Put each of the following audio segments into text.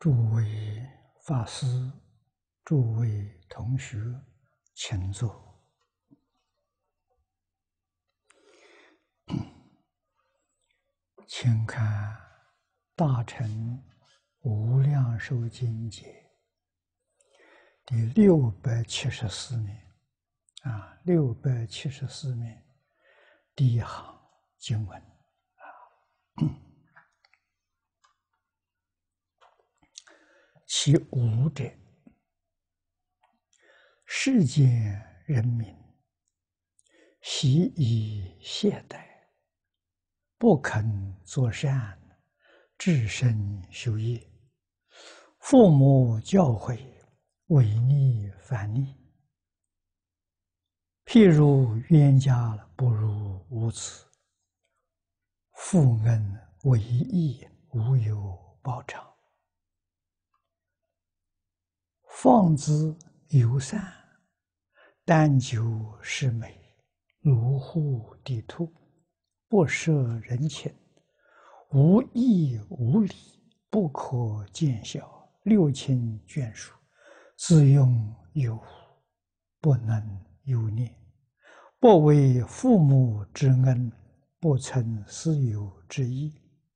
诸位法师、诸位同学，请坐。请看《大乘无量寿经解》第674面，674面第一行经文其五者，世间人民习以懈怠，不肯作善，至身修业，父母教诲，违逆反逆。譬如冤家不如无子，父恩为义，无有报偿。放之尤善，但求是美，如护地兔，不摄人情，无义无礼，不可见效，六亲眷属，自用有无，不能有念，不为父母之恩，不存私有之意，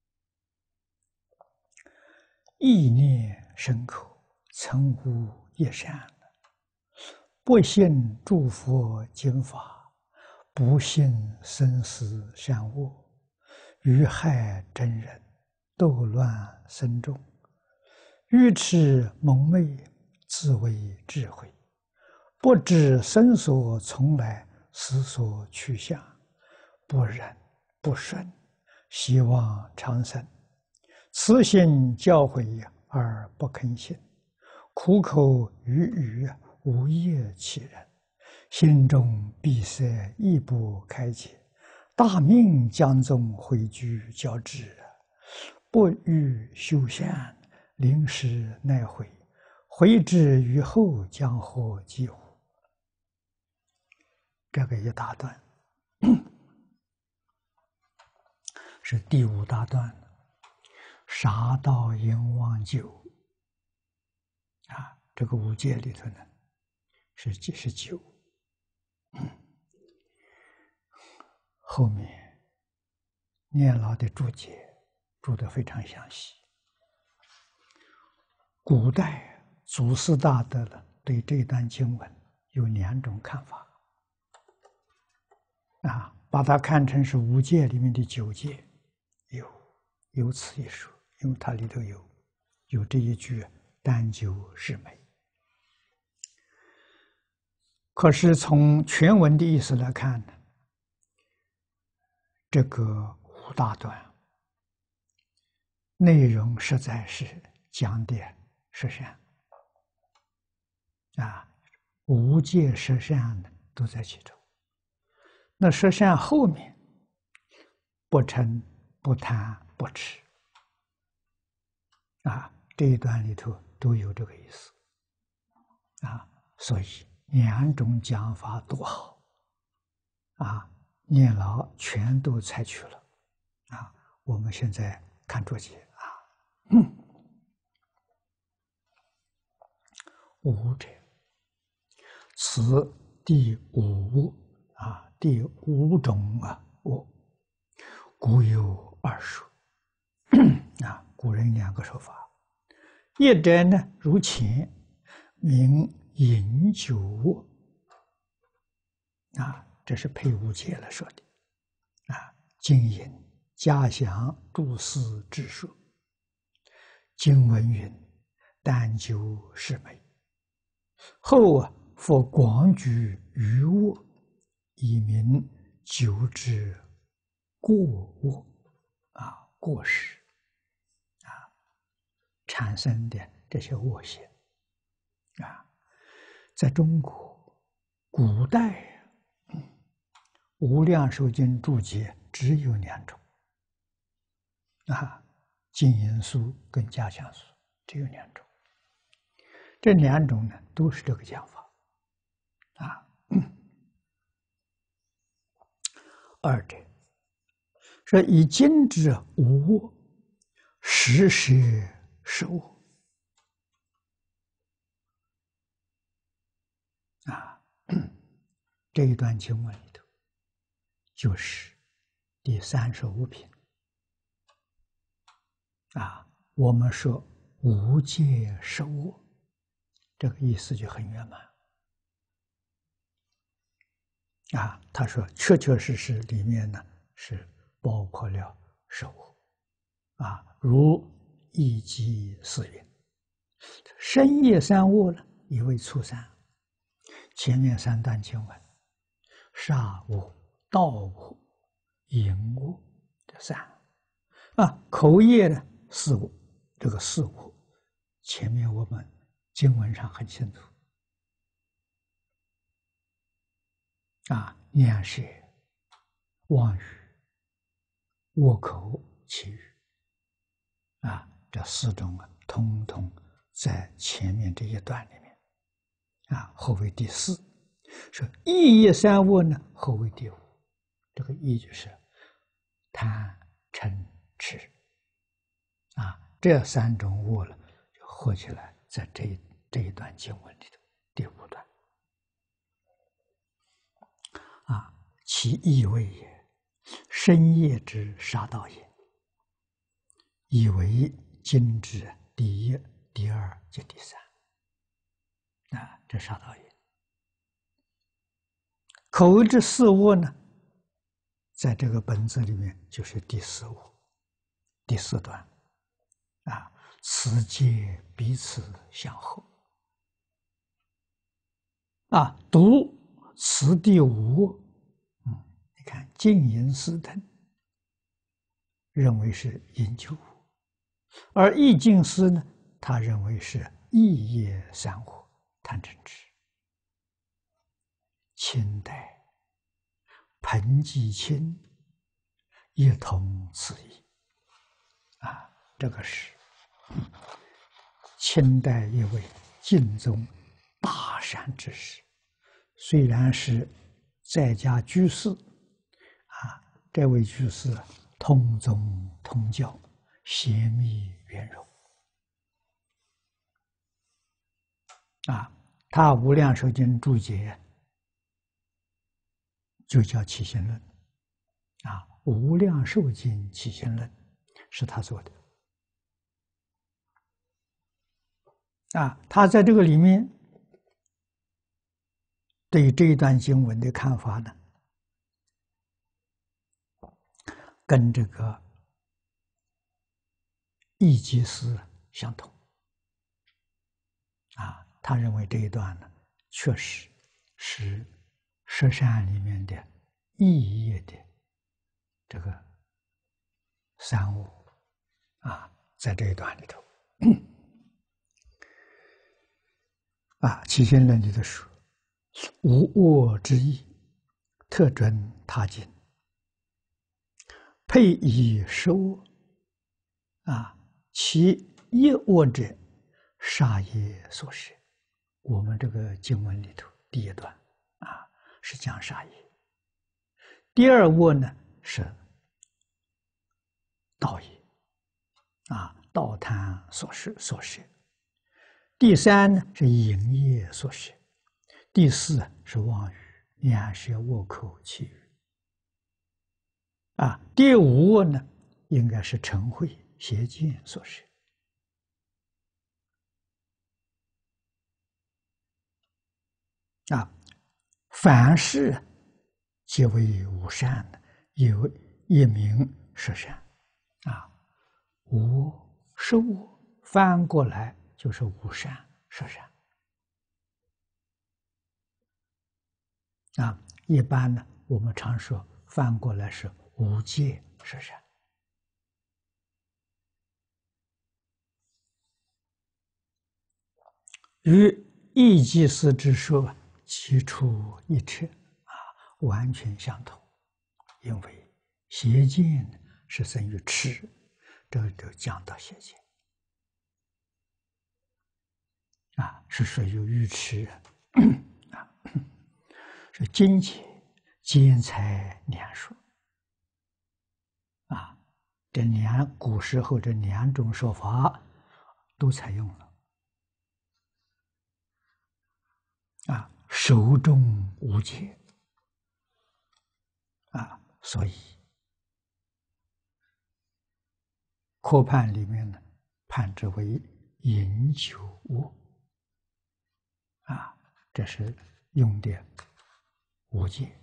意念深刻，曾无一善，不信诸佛经法，不信生死善恶，于害真人，斗乱僧众，愚痴蒙昧，自为智慧，不知生所从来，死所去向，不忍不顺，希望长生，慈心教诲而不肯信，苦口语语，无业其人，心中闭塞，亦不开解，大命将纵，毁居交织，不欲修善，临时奈悔，悔之于后，将何及乎？这个一大段是第五大段，杀盗淫妄酒这个五戒里头呢是9，后面念老的注解注得非常详细。古代祖师大德了对这段经文有2种看法把它看成是五戒里面的9戒，有此一说，因为它里头有这一句但求是美。可是从全文的意思来看呢，这个5大段内容实在是讲的十善五戒十善都在其中。那十善后面不嗔不贪不痴这一段里头都有这个意思所以2种讲法都好念老全都采取了我们现在看注解五者，此第五第5种恶，古有2说古人2个说法。一者呢，如前名饮酒恶这是配五戒了说的经引嘉祥注释之说，经文云：但求是美，后复广举余恶，以明酒之过恶过失产生的这些恶行在中国古代无量寿经注解只有2种净言书跟嘉祥书只有2种，这2种呢都是这个讲法二者说以今之无恶，实是恶这一段经文里头，就是第35品啊。我们说无戒十恶，这个意思就很圆满啊。他说确确实实里面呢是包括了十恶啊，如一即四云，深夜三恶呢，以为初三。前面3段经文，杀恶、盗恶、淫恶，这3啊，口业呢4恶，这个4恶，前面我们经文上很清楚啊，念舌、妄语、恶口、绮语啊，这4种啊，通通在前面这一段里面啊，后为第4。说意业3恶呢，后为第5。这个意就是贪、嗔、痴啊，这3种恶了，就合起来在这一段经文里头第5段啊，其意谓也，深夜之杀盗也，以为今之第1、第2及第3啊，这杀盗也。口之4恶呢，在这个本子里面就是第4恶，第4段啊，此皆彼此相合啊。读此第5恶，你看净淫四等认为是饮酒恶，而易经师呢，他认为是意业3恶，贪嗔痴。清代彭继清也同此意啊，这个是清代一位晋宗大善之士，虽然是在家居士啊，这位居士通宗通教，邪密圆融啊，他《无量寿经》注解就叫起信论啊，《无量寿经》起信论是他做的啊。他在这个里面对这一段经文的看法呢，跟这个易集师相同啊。他认为这一段呢，确实是十善里面的意业的这个3恶啊，在这一段里头啊，起信论里头说，无恶之意，特准他经，配以10恶啊，其一恶者，杀业所摄。我们这个经文里头第1段啊，是讲杀业；第2恶呢是盗业啊，盗贪所摄；第3呢是淫业所摄；第4是妄语、两舌、恶口、绮语啊；第5恶呢应该是嗔恚、邪见所摄。啊，凡事皆为无善的，有一名十善啊。无是恶，翻过来就是无善十善啊。一般呢，我们常说翻过来是无戒十善。与易集师之说其出一辙啊，完全相同。因为邪见是生于痴，这就讲到邪见啊，是属于愚痴啊，是金钱、兼财两说啊，古时候这2种说法都采用了啊，手中无戒所以科判里面呢，判之为饮酒卧，这是用的无戒。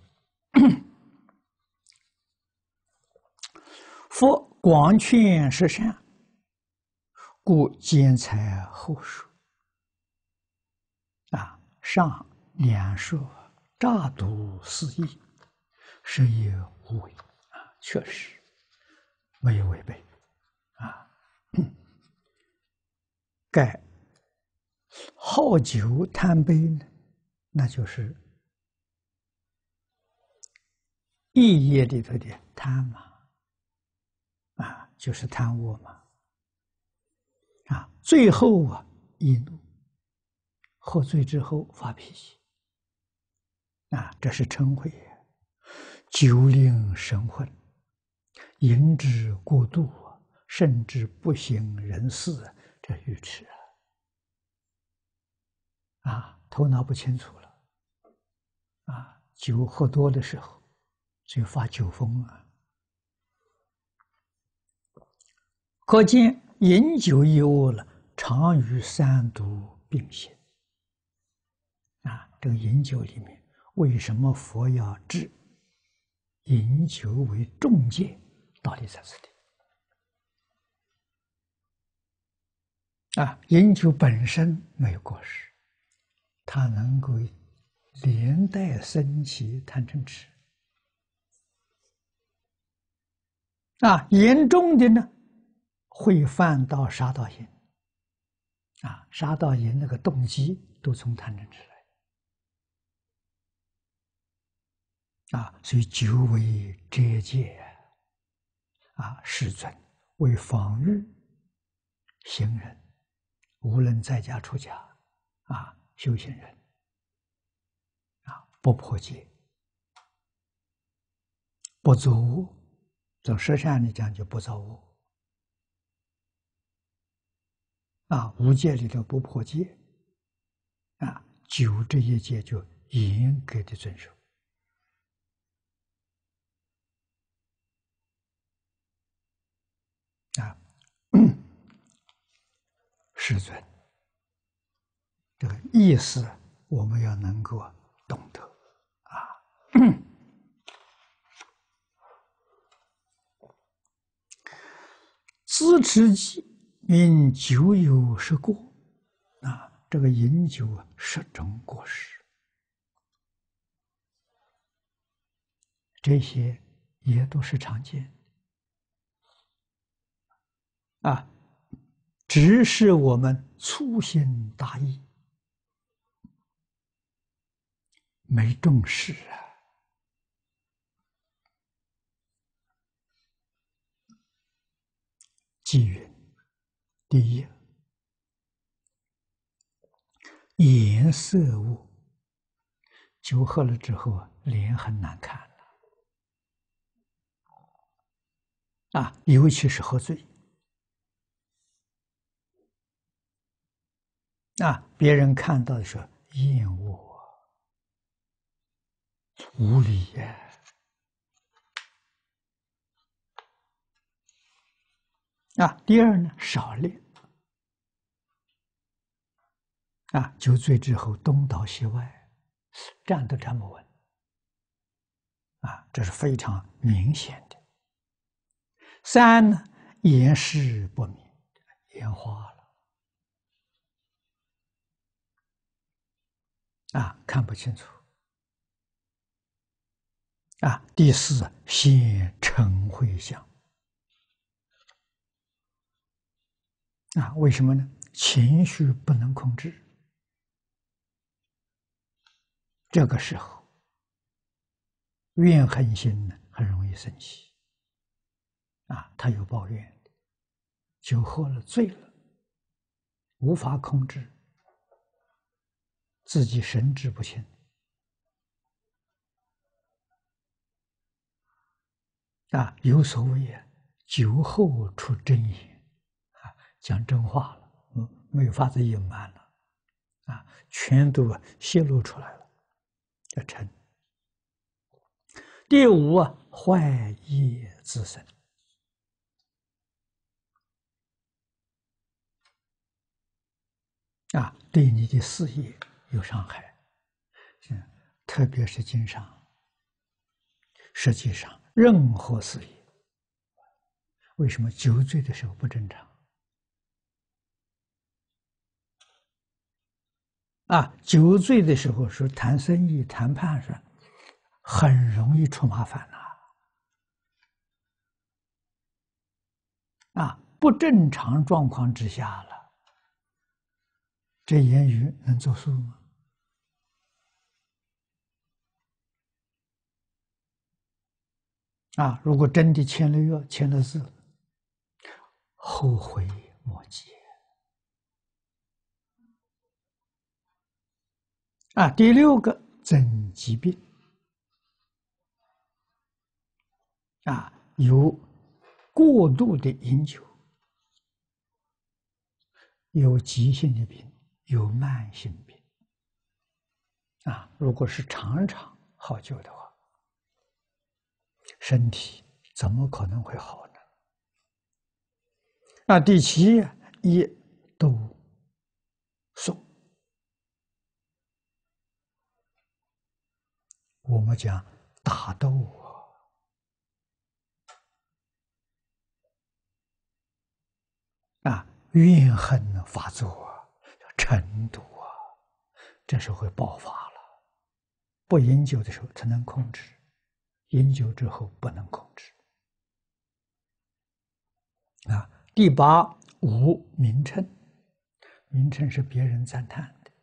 佛广劝十善，故兼采后说。上两说诈读四义，实也无违。确实没有违背。盖好酒贪杯呢，那就是意业里头的贪嘛，就是贪污嘛。最后易怒，喝醉之后发脾气，这是嗔恚也。酒令神昏，饮之过度，甚至不省人事，这愚痴头脑不清楚了，酒喝多的时候就发酒疯可见饮酒一恶了，常与三毒并行。这个饮酒里面，为什么佛要治饮酒为重戒？道理在这里。饮酒本身没有过失，它能够连带升起贪嗔痴。严重的呢，会犯到杀盗淫。杀盗淫那个动机都从贪嗔痴来。所以酒为遮戒世尊为防御行人，无论在家出家修行人不破戒，不作恶。从十善里讲就不造恶。五戒里头不破戒，酒这一戒就严格的遵守。世尊，这个意思我们要能够懂得自持己因酒有十过，这个饮酒十种过失，这些也都是常见只是我们粗心大意，没重视偈云：第一，颜色恶，酒喝了之后脸很难看尤其是喝醉别人看到的时候厌恶无礼第二呢，少练酒醉之后东倒西歪，站都站不稳这是非常明显的。三呢，眼视不明，眼花了看不清楚第四，现嗔恚相为什么呢？情绪不能控制，这个时候怨恨心呢很容易生气他有抱怨，酒喝了醉了，无法控制，自己神志不清有所谓酒后出真言讲真话了，没有法子隐瞒了全都泄露出来了，叫嗔。第五坏业滋生啊，对你的事业有伤害。特别是经商，实际上任何事业，为什么酒醉的时候不正常？啊，酒醉的时候是谈生意、谈判上，很容易出麻烦啊，不正常状况之下了，这言语能作数吗？啊，如果真的签了约、签了字，后悔莫及。啊，第六个增疾病。啊，有过度的饮酒，有急性的病，有慢性病。啊，如果是常常喝酒的话，身体怎么可能会好呢？啊，第七，一斗数，我们讲打斗啊，怨恨发作啊，嗔毒啊，这时候会爆发了。不饮酒的时候才能控制，饮酒之后不能控制。啊，第八，无名称，名称是别人赞叹的。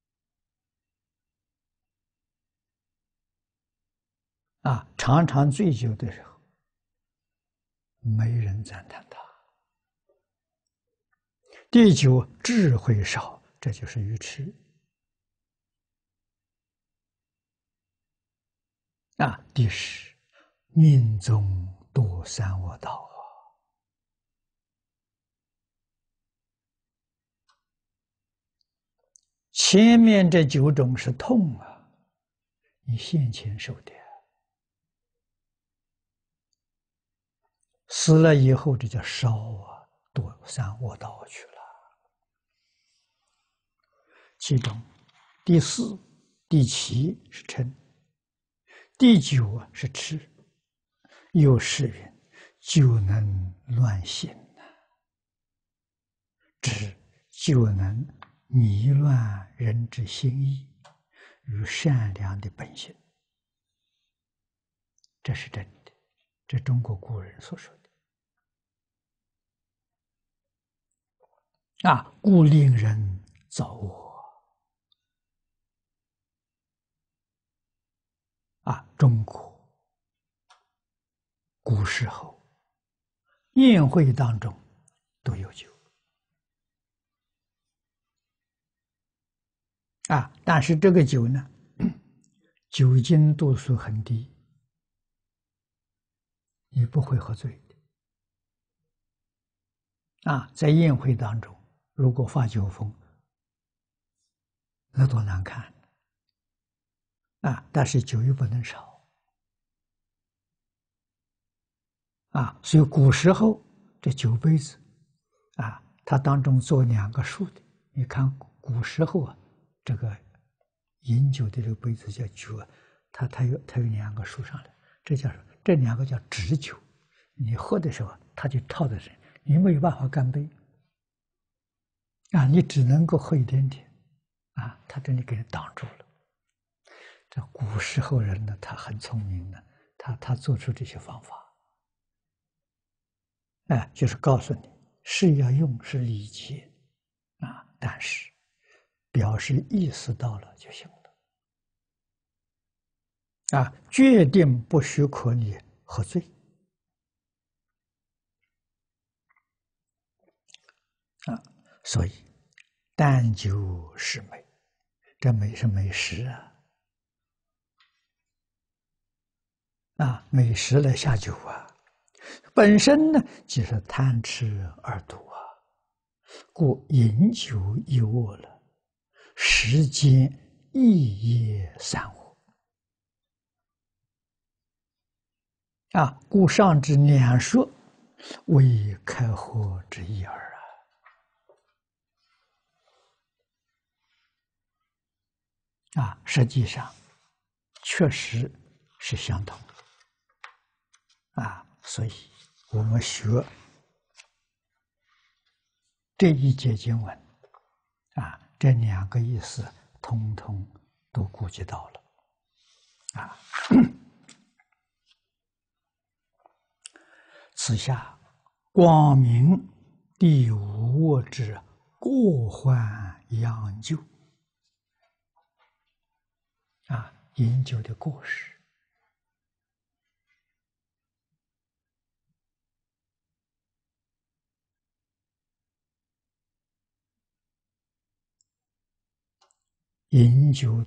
啊，常常醉酒的时候，没人赞叹他。第九，智慧少，这就是愚痴。啊，第十，命中堕三恶道。前面这9种是痛啊，你现前受的，死了以后这叫烧啊，堕三恶道去了。其中，第4、第7是嗔，第9啊是痴。又是云：酒能乱心呐，知就能迷乱人之心意与善良的本性。这是真的，这中国古人所说的啊，故令人造恶啊。中国古时候宴会当中都有酒啊，但是这个酒呢，酒精度数很低，你不会喝醉的啊。在宴会当中，如果发酒疯，那多难看啊！但是酒又不能少啊，所以古时候这酒杯子啊，它当中做2个竖的。你看古时候啊，这个饮酒的这个杯子叫酒啊，它有2个竖上来，这2个叫直酒。你喝的时候，它就套在这里，你没有办法干杯啊，你只能够喝一点点啊，它这里给人挡住了。这古时候人呢，他很聪明的，他做出这些方法，哎，就是告诉你是要用是礼节啊，但是表示意识到了就行了啊，决定不许可你喝醉啊，所以淡酒是美，这美是美食啊。啊，美食来下酒啊，本身呢就是贪吃二毒啊，故饮酒一恶了，时间一夜三恶故上之两说，为开合之意耳实际上确实是相同所以我们学这一节经文这两个意思通通都顾及到了此下光明第五卧之过患养救饮酒的过失饮酒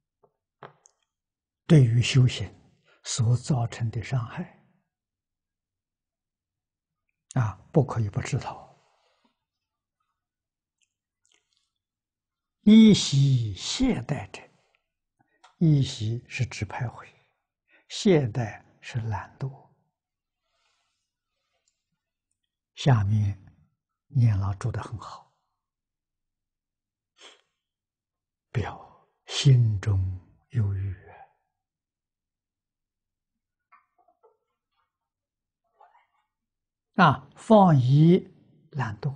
对于修行所造成的伤害不可以不知道。依习懈怠者，依习是指徘徊，懈怠是懒惰。下面念老注得很好，表心中忧郁放逸懒惰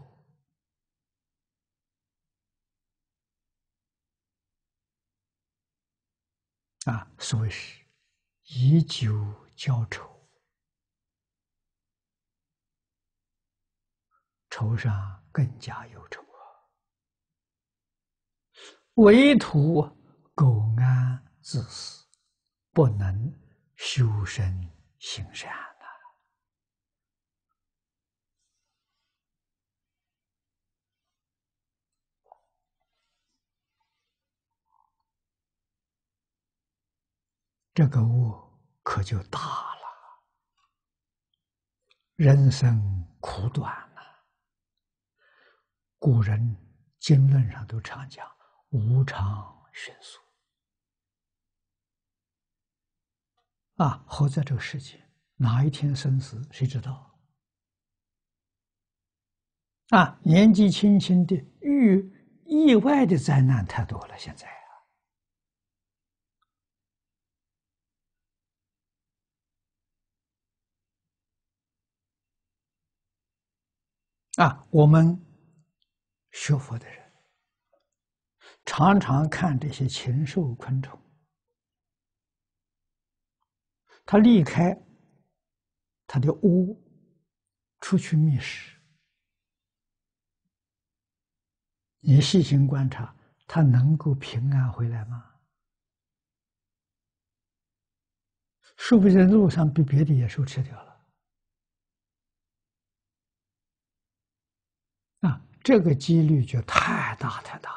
所谓是以酒浇愁，愁上更加忧愁唯图苟安自死，不能修身行善这个恶可就大了。人生苦短古人经论上都常讲无常迅速活在这个世界，哪一天生死谁知道年纪轻轻的意外的灾难太多了，现在我们学佛的人常常看这些禽兽昆虫，它离开它的窝出去觅食，你细心观察，它能够平安回来吗？说不定路上被别的野兽吃掉了这个几率就太大太大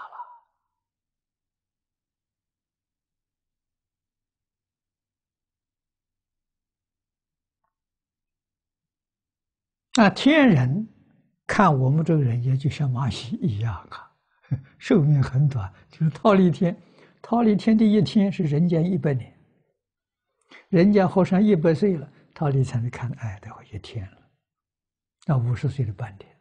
了天人看我们这个人也就像蚂蚁一样寿命很短，就是逃了一天，逃了一天的一天是人间100年，人家活上100岁了，逃离才能看，待会一天了，那50岁的半天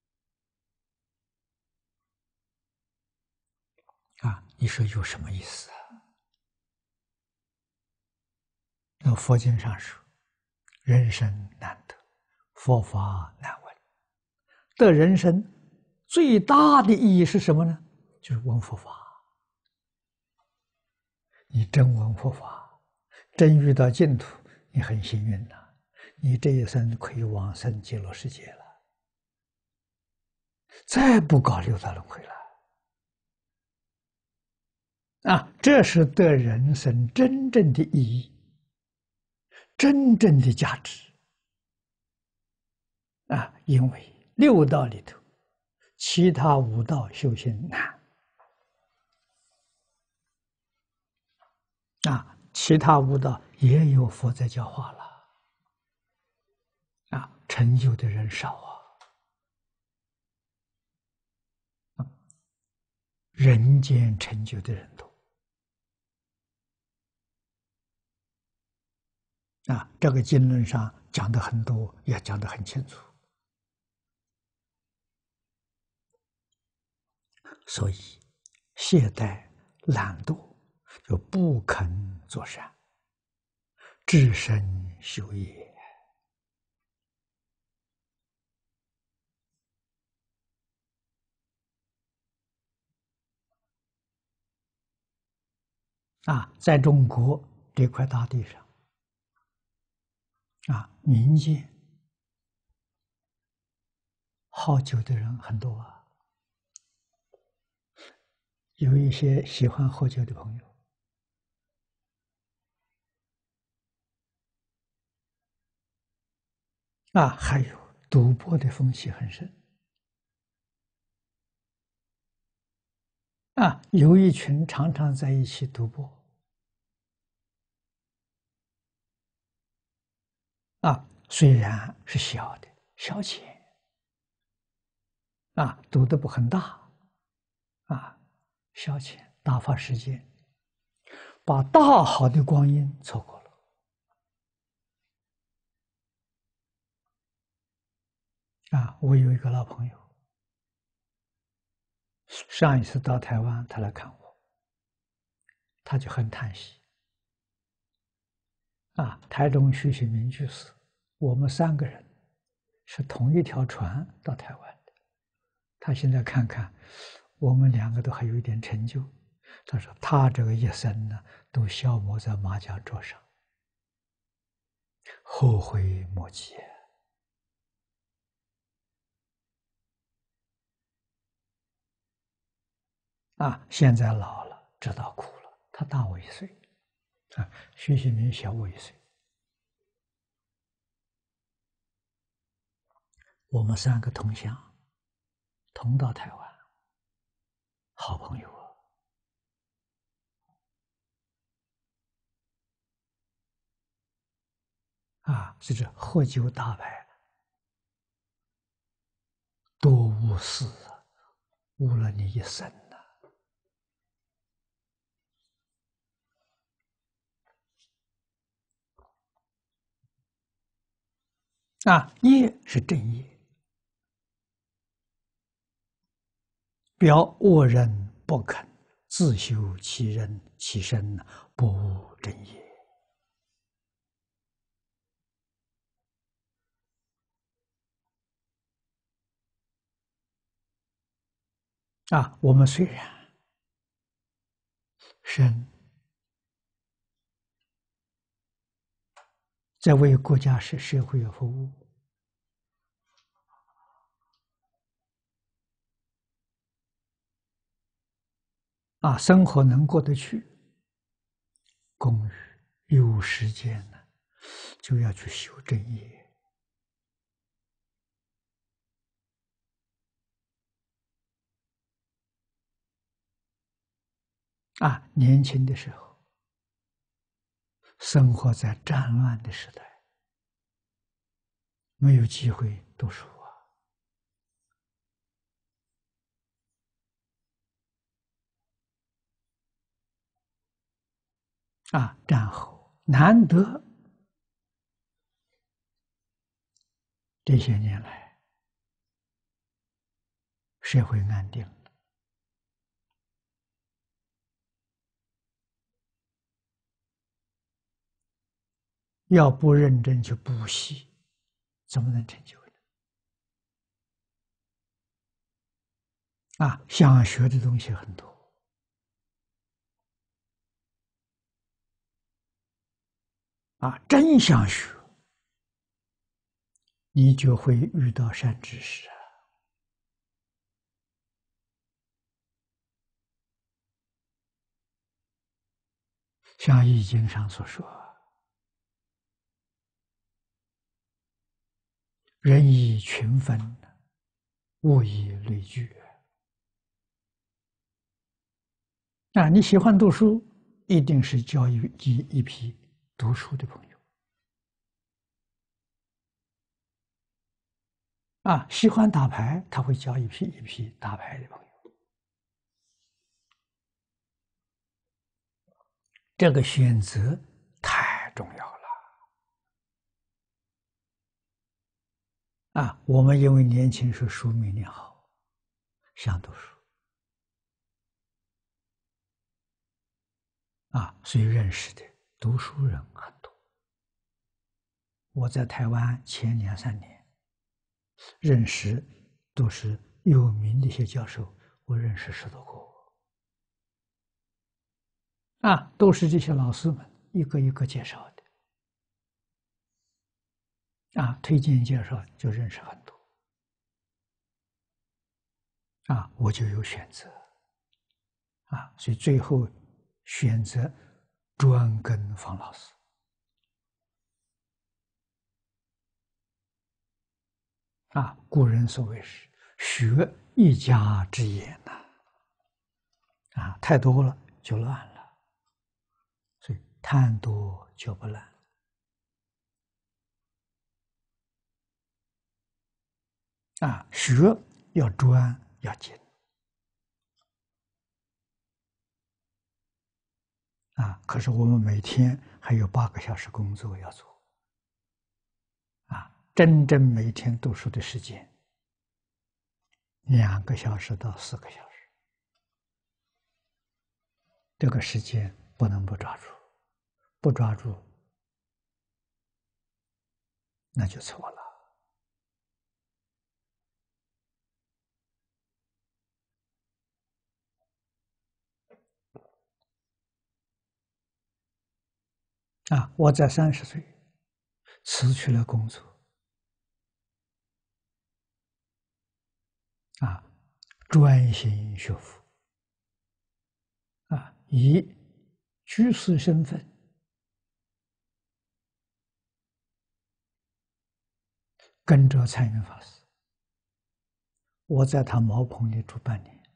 你说有什么意思那佛经上说，人生难得，佛法难闻。得人生最大的意义是什么呢？就是闻佛法。你真闻佛法，真遇到净土，你很幸运了，你这一生可以往生极乐世界了，再不搞六道轮回了。这是得人生真正的意义，真正的价值因为六道里头，其他5道修行难其他5道也有佛在教化了成就的人少人间成就的人多这个经论上讲的很多，也讲得很清楚。所以，懈怠、懒惰，就不肯做善，至身修业。在中国这块大地上，民间好酒的人很多有一些喜欢喝酒的朋友还有赌博的风气很深有一群常常在一起赌博虽然是小的小钱赌的不很大小钱打发时间，把大好的光阴错过了我有一个老朋友，上一次到台湾，他来看我，他就很叹息台中徐启明居士，我们3个人是同一条船到台湾的。他现在看看，我们2个都还有一点成就。他说他这个一生呢，都消磨在麻将桌上，后悔莫及现在老了，知道苦了。他大我1岁徐启明小我1岁。我们3个同乡，同到台湾，好朋友是这喝酒打牌，多无私误了你一生业是正业，表恶人不肯自修其人，其身不务正业我们虽然身在为国家社会服务生活能过得去，公余有时间呢，就要去修正业年轻的时候，生活在战乱的时代，没有机会读书战后难得这些年来社会安定了，要不认真去补习，怎么能成就呢？想学的东西很多真想学，你就会遇到善知识像《易经》上所说，人以群分，物以类聚你喜欢读书，一定是交一批读书的朋友喜欢打牌，他会交一批打牌的朋友。这个选择太重要了我们因为年轻时书没念好，想读书所以认识的读书人很多。我在台湾前2、3年认识都是有名的一些教授，我认识10多个都是这些老师们一个一个介绍的推荐介绍就认识很多我就有选择所以最后选择专跟方老师古人所谓是学一家之言太多了就乱了，所以贪多就不乱学要专要精可是我们每天还有8个小时工作要做真正每天读书的时间2个小时到4个小时，这个时间不能不抓住，不抓住那就错了我在30岁辞去了工作专心学佛以居士身份跟着禅云法师，我在他茅棚里住半年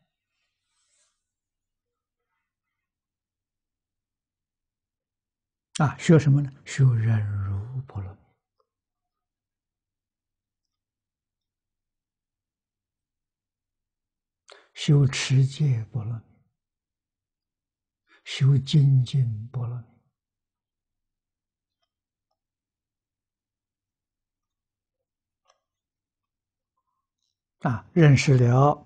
学什么呢？学忍辱波罗蜜，修持戒波罗蜜，修精进波罗蜜认识了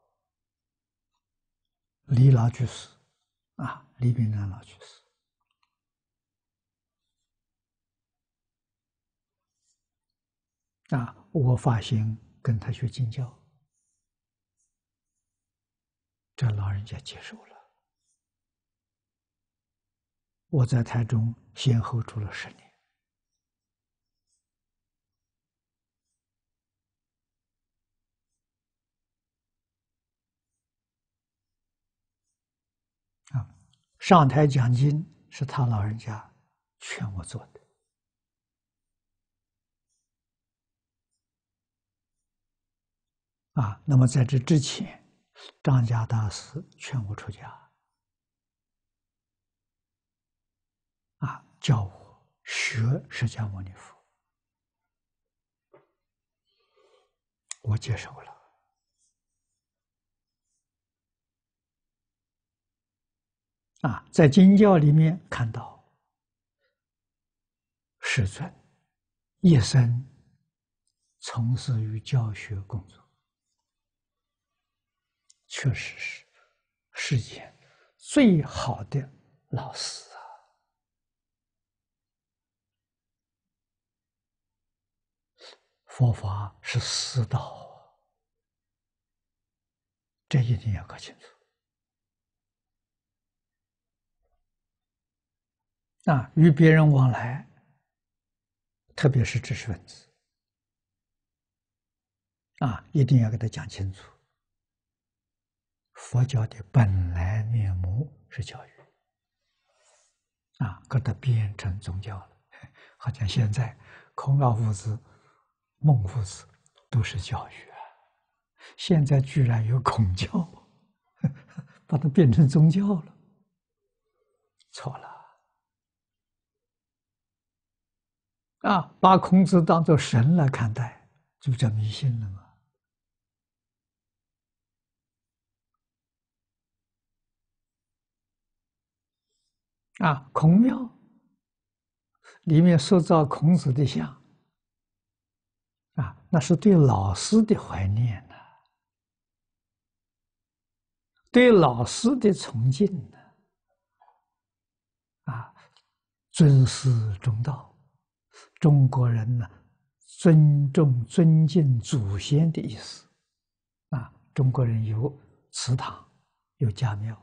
李老居士李炳南老居士我发心跟他学经教，这老人家接受了。我在台中先后住了10年上台讲经是他老人家劝我做的那么在这之前，张家大师劝我出家叫我学释迦牟尼佛，我接受了在经教里面看到世尊一生从事于教学工作，确实是世间最好的老师佛法是师道这一定要搞清楚与别人往来，特别是知识分子一定要给他讲清楚。佛教的本来面目是教育给它变成宗教了。好像现在孔老夫子、孟夫子都是教育现在居然有孔教，把它变成宗教了，错了把孔子当作神来看待，这不叫迷信了吗？孔庙里面塑造孔子的像那是对老师的怀念呐，对老师的崇敬呐，啊，尊师重道，中国人呢，尊重、尊敬祖先的意思。啊，中国人有祠堂，有家庙，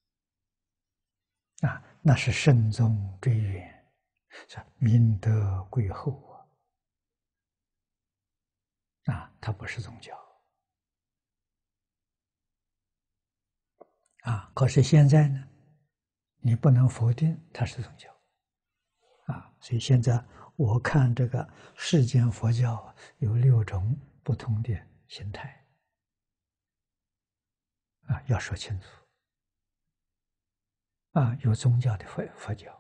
啊，那是慎终追远，是明德贵厚啊，啊，它不是宗教，啊，可是现在呢，你不能否定它是宗教，啊，所以现在我看这个世间佛教有6种不同的形态，啊，要说清楚，啊，有宗教的佛教。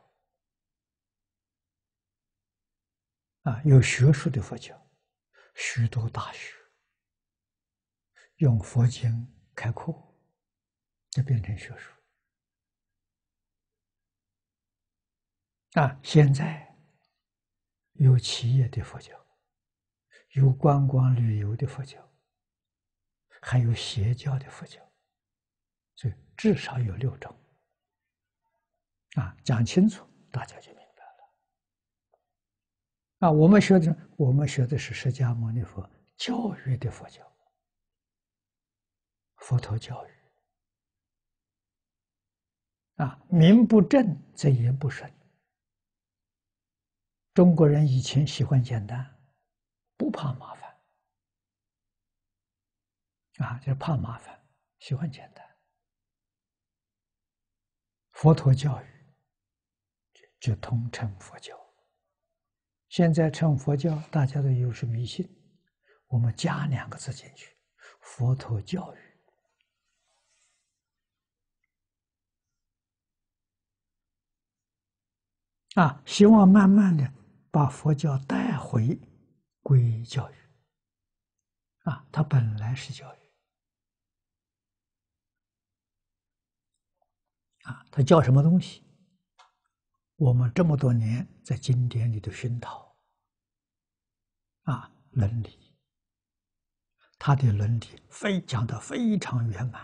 啊，有学术的佛教，许多大学用佛经开课，就变成学术。啊，现在有企业的佛教，有观光旅游的佛教，还有邪教的佛教，所以至少有6种。啊，讲清楚，大家就明白了。啊，我们学的是释迦牟尼佛教育的佛教，佛陀教育。啊，名不正则言不顺。中国人以前喜欢简单，不怕麻烦，啊，就怕麻烦，喜欢简单。佛陀教育就统称佛教。现在称佛教，大家都有是迷信，我们加2个字进去，佛陀教育。啊，希望慢慢的把佛教带回归教育。啊，它本来是教育。啊，它叫什么东西？我们这么多年在经典里头熏陶。啊，伦理，它的伦理讲得非常圆满，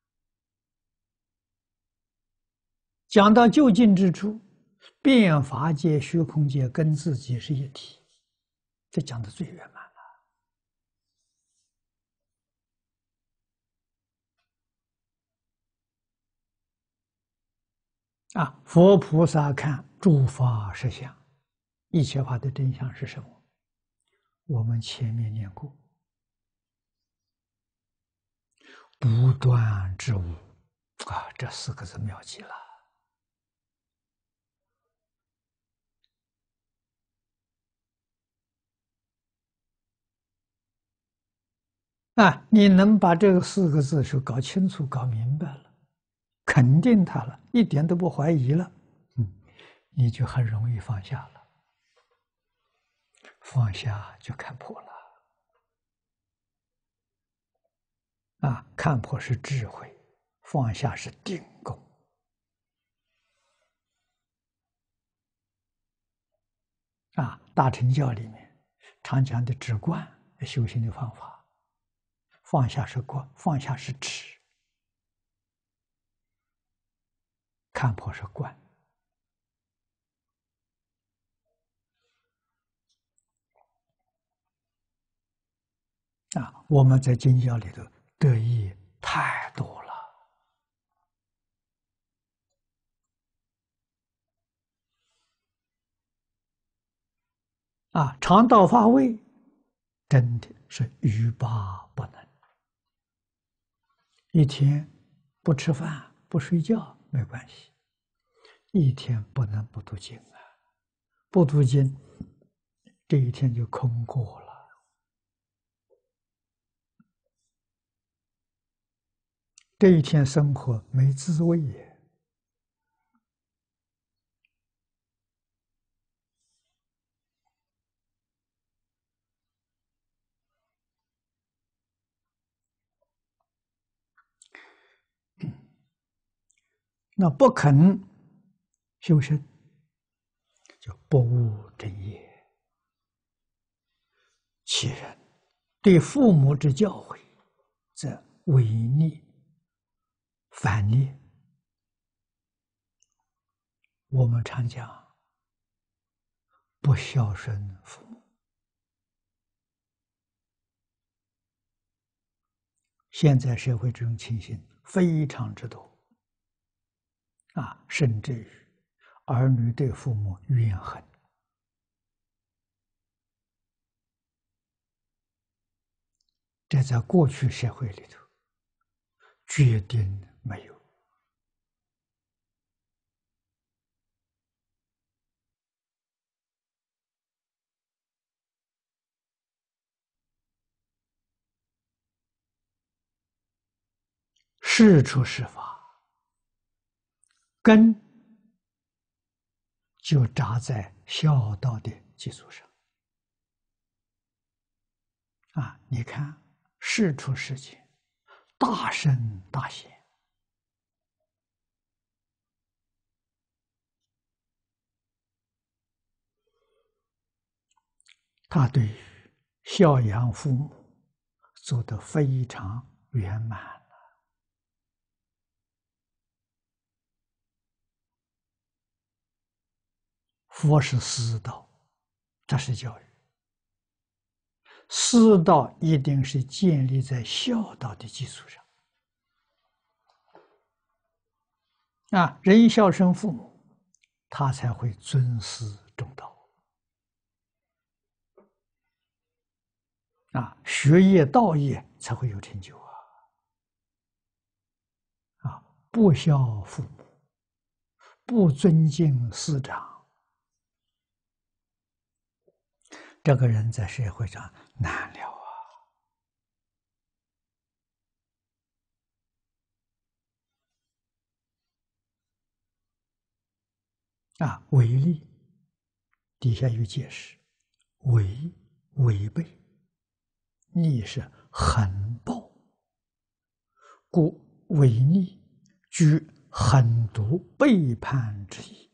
讲到究竟之处，变法界、虚空界跟自己是一体，这讲的最圆满了。啊，佛菩萨看诸法实相，一切法的真相是什么？我们前面念过，不断之无。啊，这4个字妙极了。啊，你能把这个4个字是搞清楚、搞明白了，肯定它了，一点都不怀疑了，你就很容易放下了。放下就看破了。啊，看破是智慧，放下是定功。啊，大乘教里面常讲的止观修行的方法，放下是观，放下是止，看破是观。啊，我们在经教里头得益太多了。啊，肠道发胃，真的是欲罢不能。一天不吃饭、不睡觉没关系，一天不能不读经啊！不读经，这一天就空过了。这一天生活没滋味耶。那不肯修身，就不务正业，欺人对父母之教诲，则违逆反逆。我们常讲不孝顺父母，现在社会这种情形非常之多甚至于儿女对父母怨恨。这在过去社会里头绝对没有。事出是法，根就扎在孝道的基础上。你看事出世间，大圣大贤，他对于孝养父母做得非常圆满。佛是师道，这是教育。师道一定是建立在孝道的基础上。人孝顺父母，他才会尊师重道。学业道业才会有成就不孝父母，不尊敬师长，这个人在社会上难了违例底下有解释，违背，逆是横暴，故违逆具狠毒背叛之意。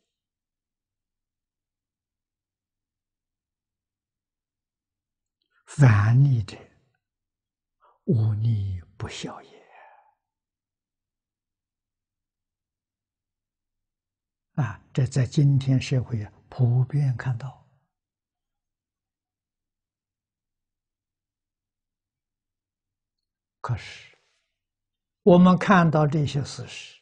反逆者，忤逆不孝也。这在今天社会普遍看到。可是我们看到这些事实，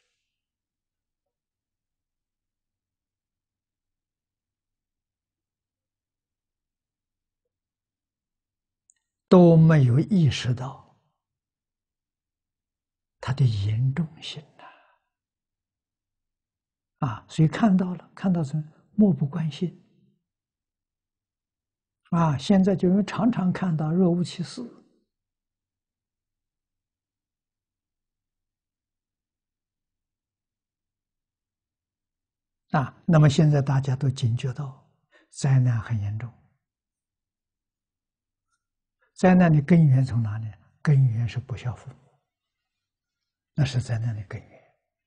都没有意识到它的严重性所以看到了，看到是漠不关心现在就常常看到若无其事那么现在大家都警觉到灾难很严重。灾难的根源从哪里？根源是不孝父母，那是灾难的根源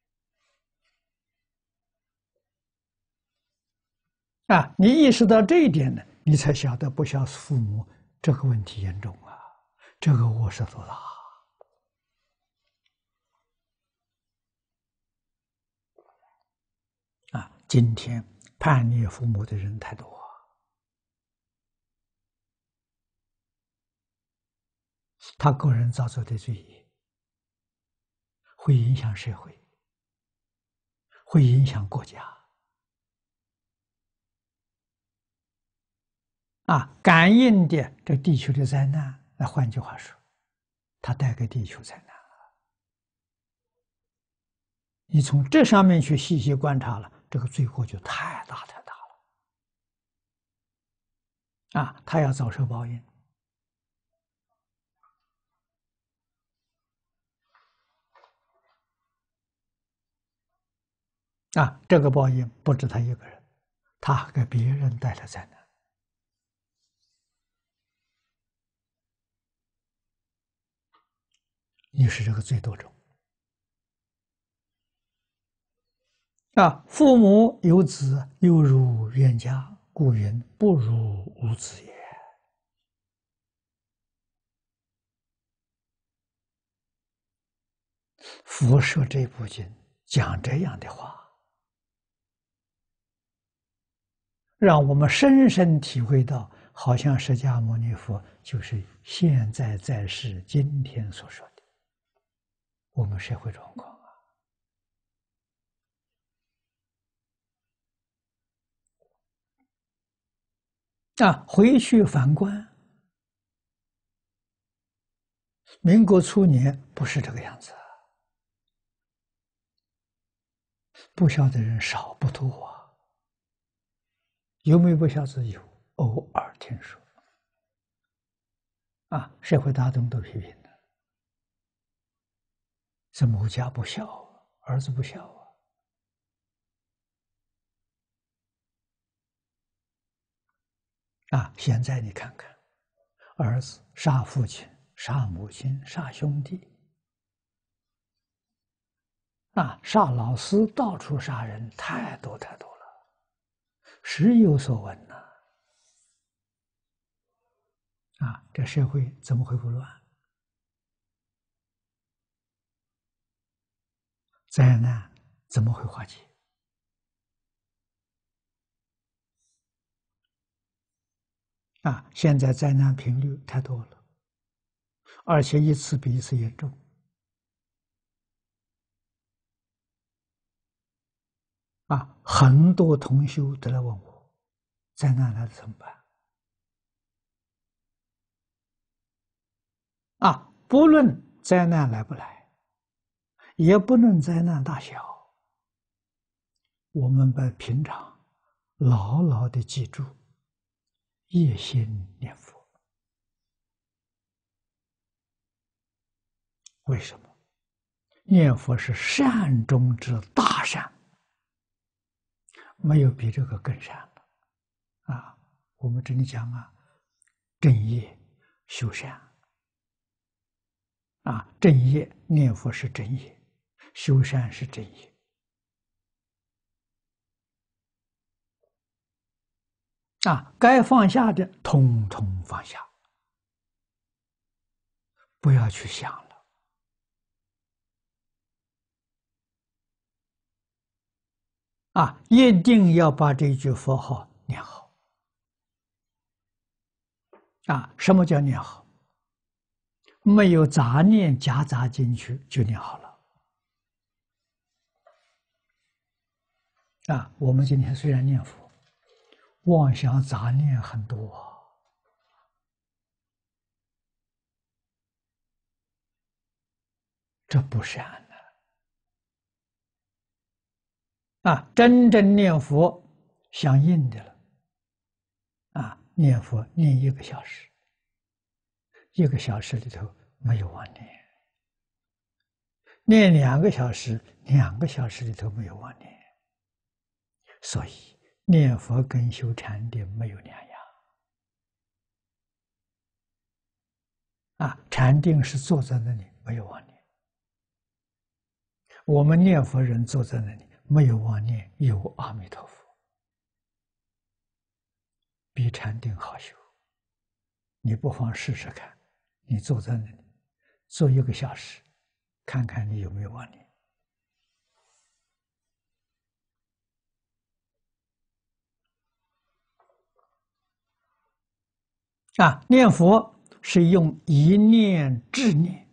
你意识到这一点呢，你才晓得不孝父母这个问题严重这个祸是多大今天叛逆父母的人太多他个人造作的罪业会影响社会，会影响国家感应的这地球的灾难，那换句话说，它带给地球灾难了。你从这上面去细细观察了，这个罪过就太大太大了他要遭受报应这个报应不止他一个人，他还给别人带来灾难。你是这个最多种父母有子，犹如冤家，故云不如无子也。 佛说这部经讲这样的话，让我们深深体会到，好像释迦牟尼佛就是现在在世今天所说的我们社会状况回去反观，民国初年不是这个样子，不孝的人少不多啊。有没有不孝子？有，偶尔听说。社会大众都批评的，是母家不孝，儿子不孝现在你看看，儿子杀父亲、杀母亲、杀兄弟，杀老师，到处杀人，太多太多了，时有所闻呐。这社会怎么会不乱？灾难怎么会化解？现在灾难频率太多了，而且一次比一次严重。很多同修都来问我，灾难来了怎么办？不论灾难来不来，也不论灾难大小，我们把平常牢牢的记住，夜心念佛。为什么？念佛是善中之大善，没有比这个更善了。我们这里讲正业修善。正业念佛是正业，修善是正业。该放下的统统放下，不要去想了。一定要把这句佛号念好。什么叫念好？没有杂念夹杂进去就念好了。我们今天虽然念佛，妄想杂念很多，这不善真正念佛相应的了。念佛念1个小时，1个小时里头没有妄念；念2个小时，2个小时里头没有妄念。所以念佛跟修禅定没有两样。禅定是坐在那里没有妄念，我们念佛人坐在那里没有妄念，有阿弥陀佛，比禅定好修。你不妨试试看，你坐在那里坐1个小时，看看你有没有妄念。念佛是用一念智念。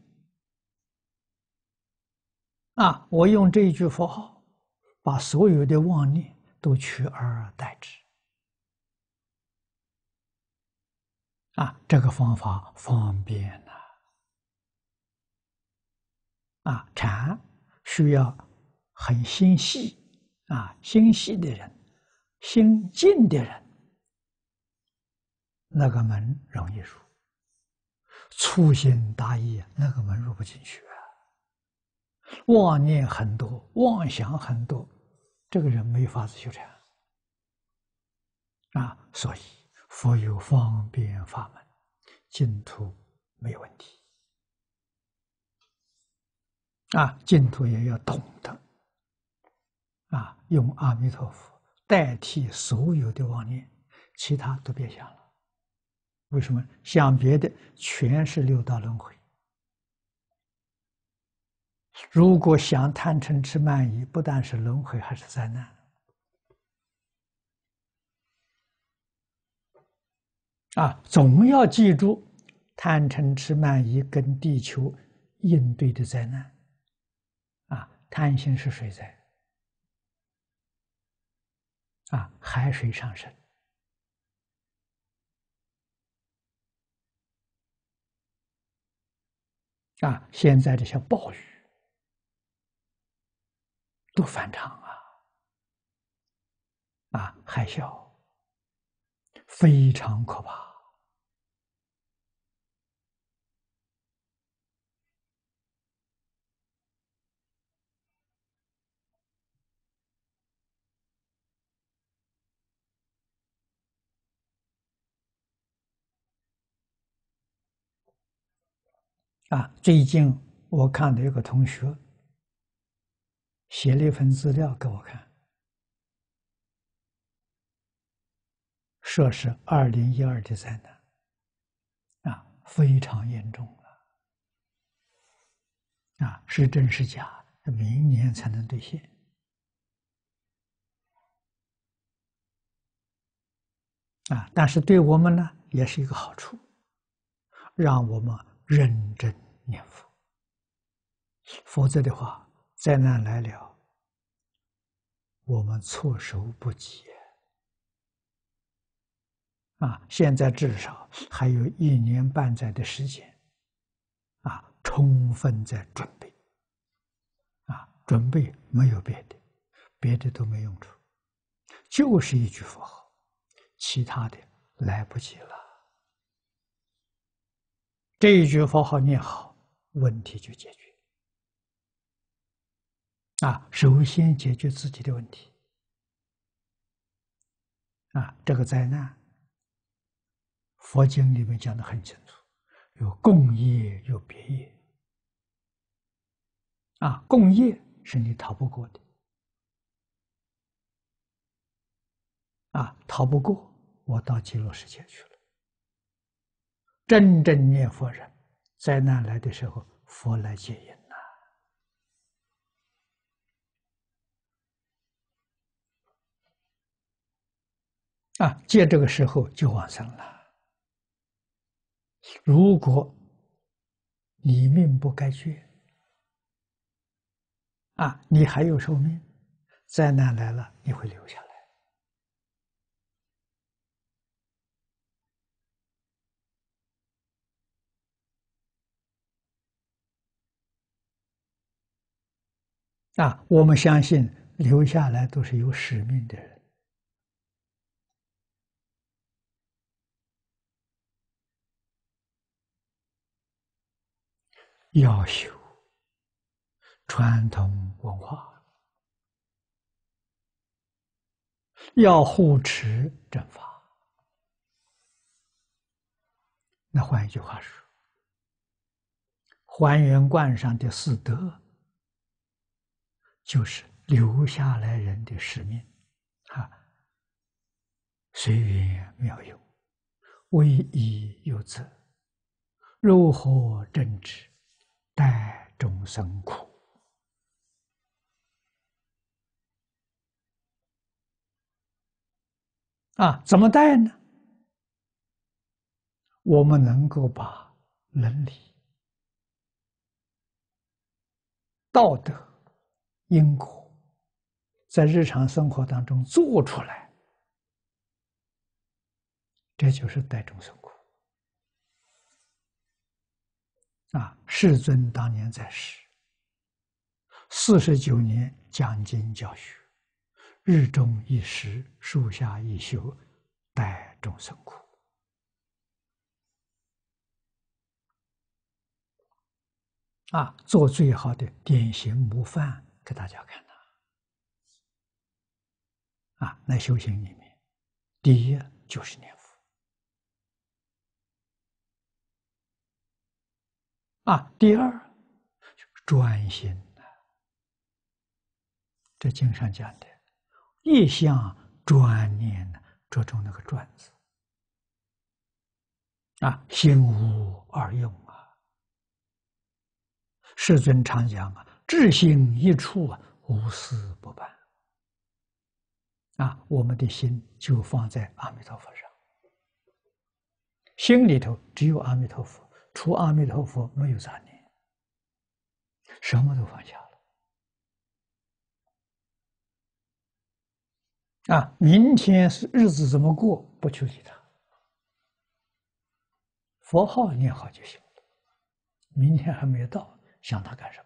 我用这一句佛号，把所有的妄念都取而代之。这个方法方便禅需要很心细心细的人，心静的人，那个门容易入；粗心大意，那个门入不进去妄念很多，妄想很多，这个人没法子修禅所以佛有方便法门，净土没有问题净土也要懂得用阿弥陀佛代替所有的妄念，其他都别想了。为什么？想别的全是六道轮回。 如果想贪嗔痴慢疑，不但是轮回，还是灾难。总要记住，贪嗔痴慢疑跟地球应对的灾难。贪心是水灾，海水上升，现在这些暴雨都反常海啸非常可怕。最近我看到一个同学写了一份资料给我看，说是2012的灾难，非常严重是真是假，明年才能兑现。但是对我们呢，也是一个好处，让我们认真念佛。否则的话，灾难来了，我们措手不及。现在至少还有1年半载的时间，充分在准备。准备没有别的，别的都没用处，就是一句佛号，其他的来不及了。这一句佛号念好，问题就解决。首先解决自己的问题。这个灾难，佛经里面讲得很清楚，有共业，有别业。共业是你逃不过的。逃不过，我到极乐世界去了。真正念佛人，灾难来的时候，佛来接引借这个时候就往生了。如果你命不该绝，你还有寿命，灾难来了，你会留下来。我们相信留下来都是有使命的人。要修传统文化，要护持正法。那换一句话说，还原观上的四德，就是留下来人的使命。随缘妙用，为义有责，柔和正直，待众生苦。怎么带呢？我们能够把伦理、道德、因果在日常生活当中做出来，这就是带众生苦。世尊当年在世49年讲经教学，日中一时，树下一宿，待众生苦。做最好的典型模范给大家看那修行里面，第一就是念佛。第二就是专心。这经上讲的，一向专念，着重那个专字。心无二用世尊常讲至心一处啊，无事不办。啊，我们的心就放在阿弥陀佛上，心里头只有阿弥陀佛，除阿弥陀佛没有杂念，什么都放下了。啊，明天是日子怎么过，不去理他，佛号念好就行了。明天还没有到，想他干什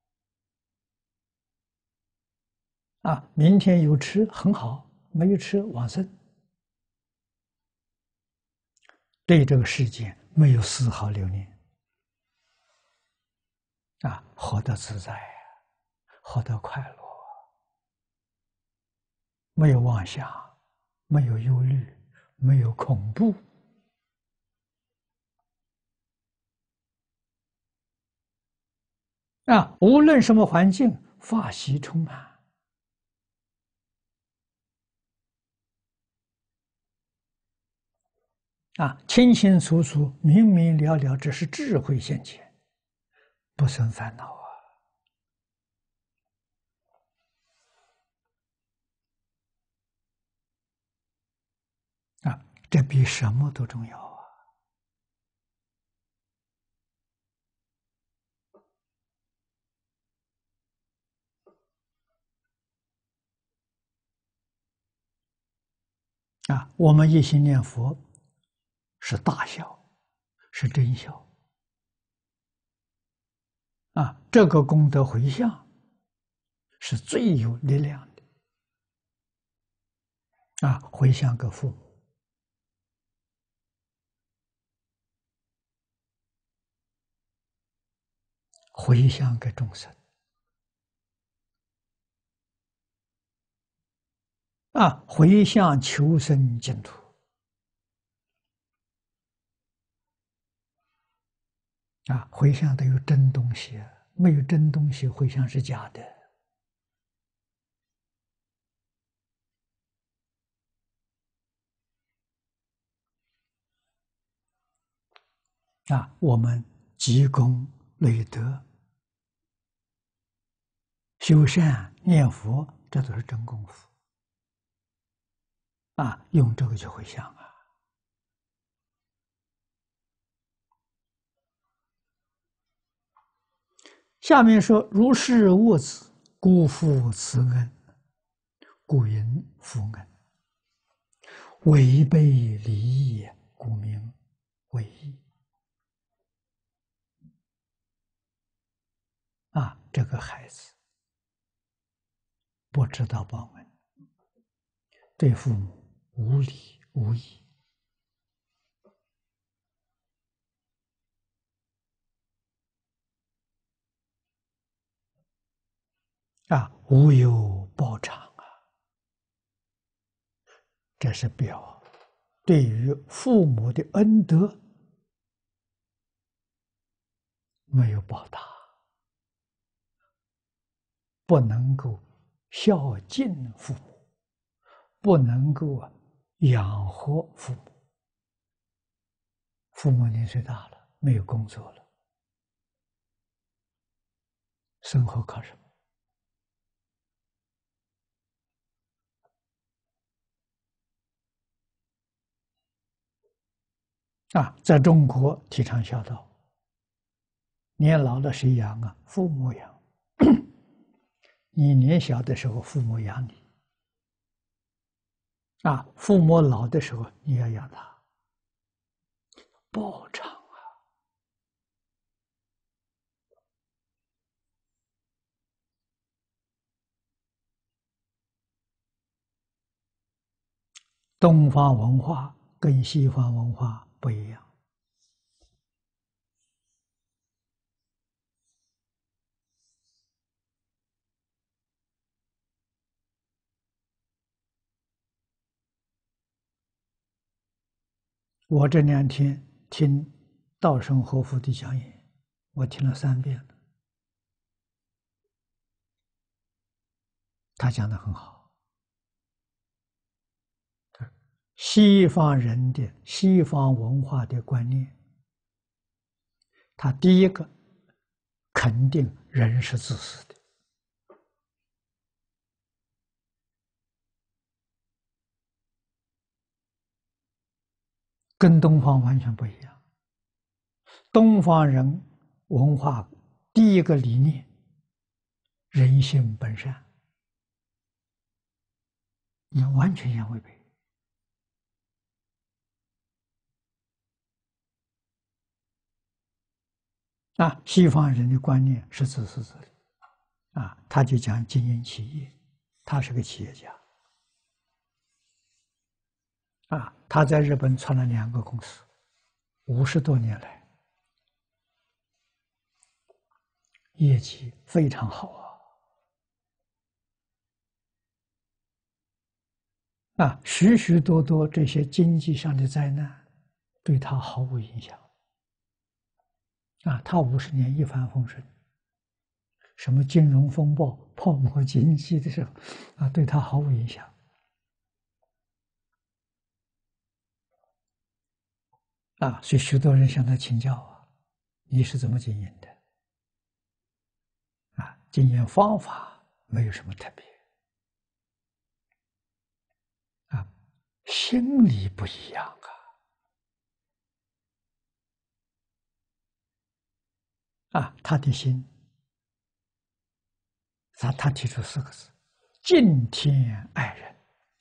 么？啊，明天有吃很好，没有吃往生，对这个世界没有丝毫留念。啊，活得自在，活得快乐，没有妄想，没有忧虑，没有恐怖。啊，无论什么环境，法喜充满。啊，清清楚楚，明明了了，这是智慧现前，不生烦恼啊！啊，这比什么都重要啊！啊，我们一心念佛是大孝，是真孝。啊，这个功德回向是最有力量的。啊，回向给父母，回向给众生。啊，回向求生净土。啊，回向得有真东西，没有真东西，回向是假的。啊，我们积功累德、修善念佛，这都是真功夫。啊，用这个去回向啊。下面说：如是恶子，辜负慈恩，故云负恩；违背礼义，故名违义。啊，这个孩子不知道报恩，对父母无礼无义。啊，无有报偿啊，这是表对于父母的恩德没有报答，不能够孝敬父母，不能够养活父母。父母年岁大了，没有工作了，生活靠什么？啊，在中国提倡孝道，年老了谁养啊？父母养。你年小的时候，父母养你；啊，父母老的时候，你要养他，报偿啊！东方文化跟西方文化不一样。我这2天听稻盛和夫的讲演，我听了3遍了。他讲的很好。西方人的西方文化的观念，他第一个肯定人是自私的，跟东方完全不一样。东方人文化第一个理念，人性本善，你完全相违背。西方人的观念是自私自利，他就讲经营企业，他是个企业家，他在日本创了2个公司，50多年来业绩非常好许许多多这些经济上的灾难对他毫无影响他50年一帆风顺，什么金融风暴、泡沫经济的时候对他毫无影响所以许多人向他请教你是怎么经营的经营方法没有什么特别心理不一样他的心他提出4个字：敬天爱人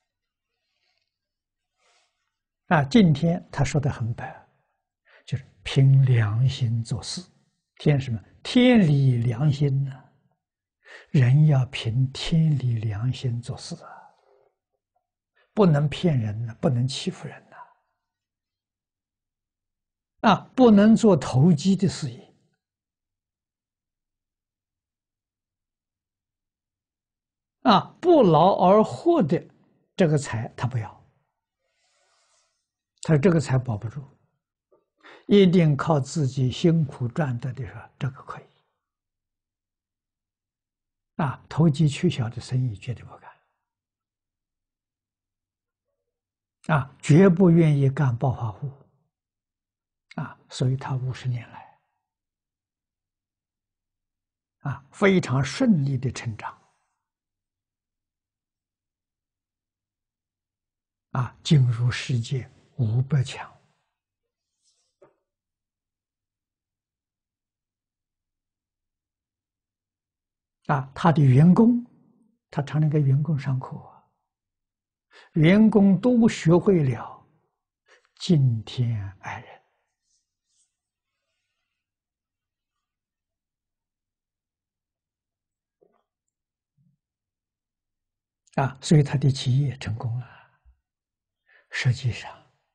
敬天他说的很白，就是凭良心做事。天什么？天理良心呢？人要凭天理良心做事不能骗人不能欺负人不能做投机的事业不劳而获的这个财他不要，他说这个财保不住，一定靠自己辛苦赚得的时候，这个可以投机取巧的生意绝对不干绝不愿意干暴发户所以他50年来非常顺利的成长进入世界500强他的员工，他常常给员工上课员工都学会了敬天爱人所以他的企业成功了。实际上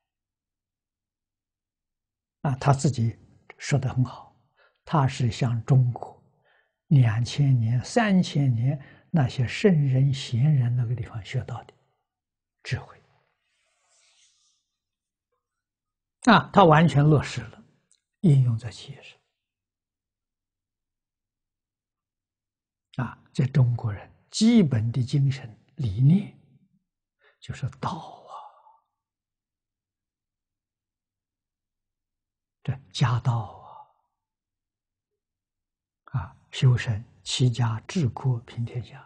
他自己说得很好，他是向中国2000年、3000年那些圣人贤人那个地方学到的智慧他完全落实了，应用在企业上这中国人基本的精神理念就是道这家道修身齐家治国平天下，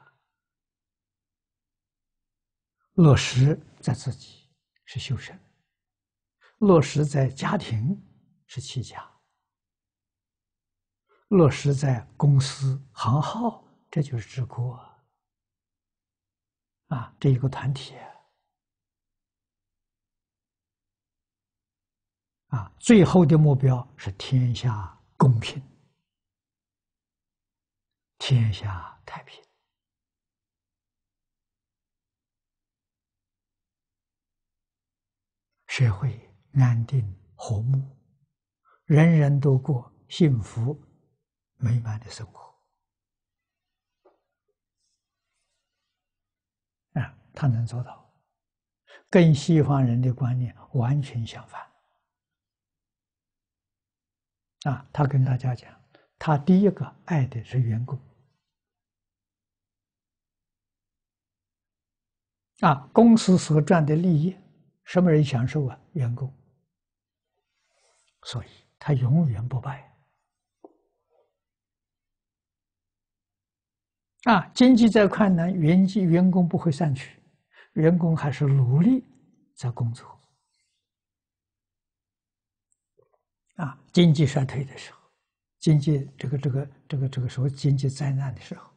落实在自己是修身，落实在家庭是齐家，落实在公司行号，这就是治国这一个团体最后的目标是天下公平，天下太平，社会安定和睦，人人都过幸福美满的生活他能做到，跟西方人的观念完全相反他跟大家讲，他第一个爱的是员工公司所赚的利益，什么人享受员工，所以他永远不败经济再困难，员工不会散去，员工还是努力在工作。经济衰退的时候，经济这个时候经济灾难的时候，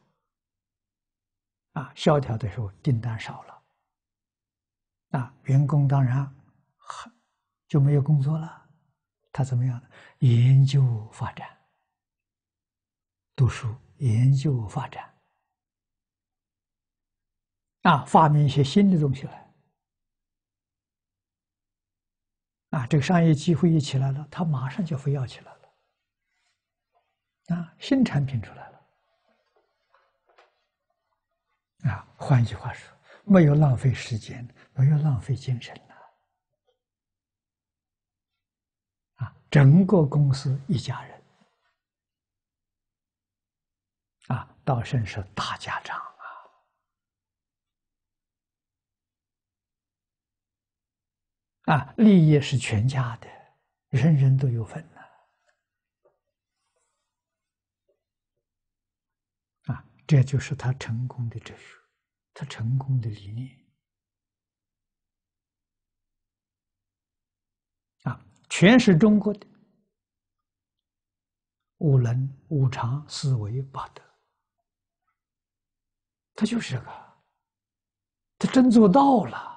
萧条的时候，订单少了，员工当然就没有工作了，他怎么样呢？研究发展，读书，研究发展，发明一些新的东西来，这个商业机会一起来了，他马上就非要起来了，新产品出来了，换句话说，没有浪费时间，没有浪费精神了，整个公司一家人，道生是大家长利益是全家的，人人都有份这就是他成功的哲学，他成功的理念全是中国的五伦、五常、四维、八德，他就是这个，他真做到了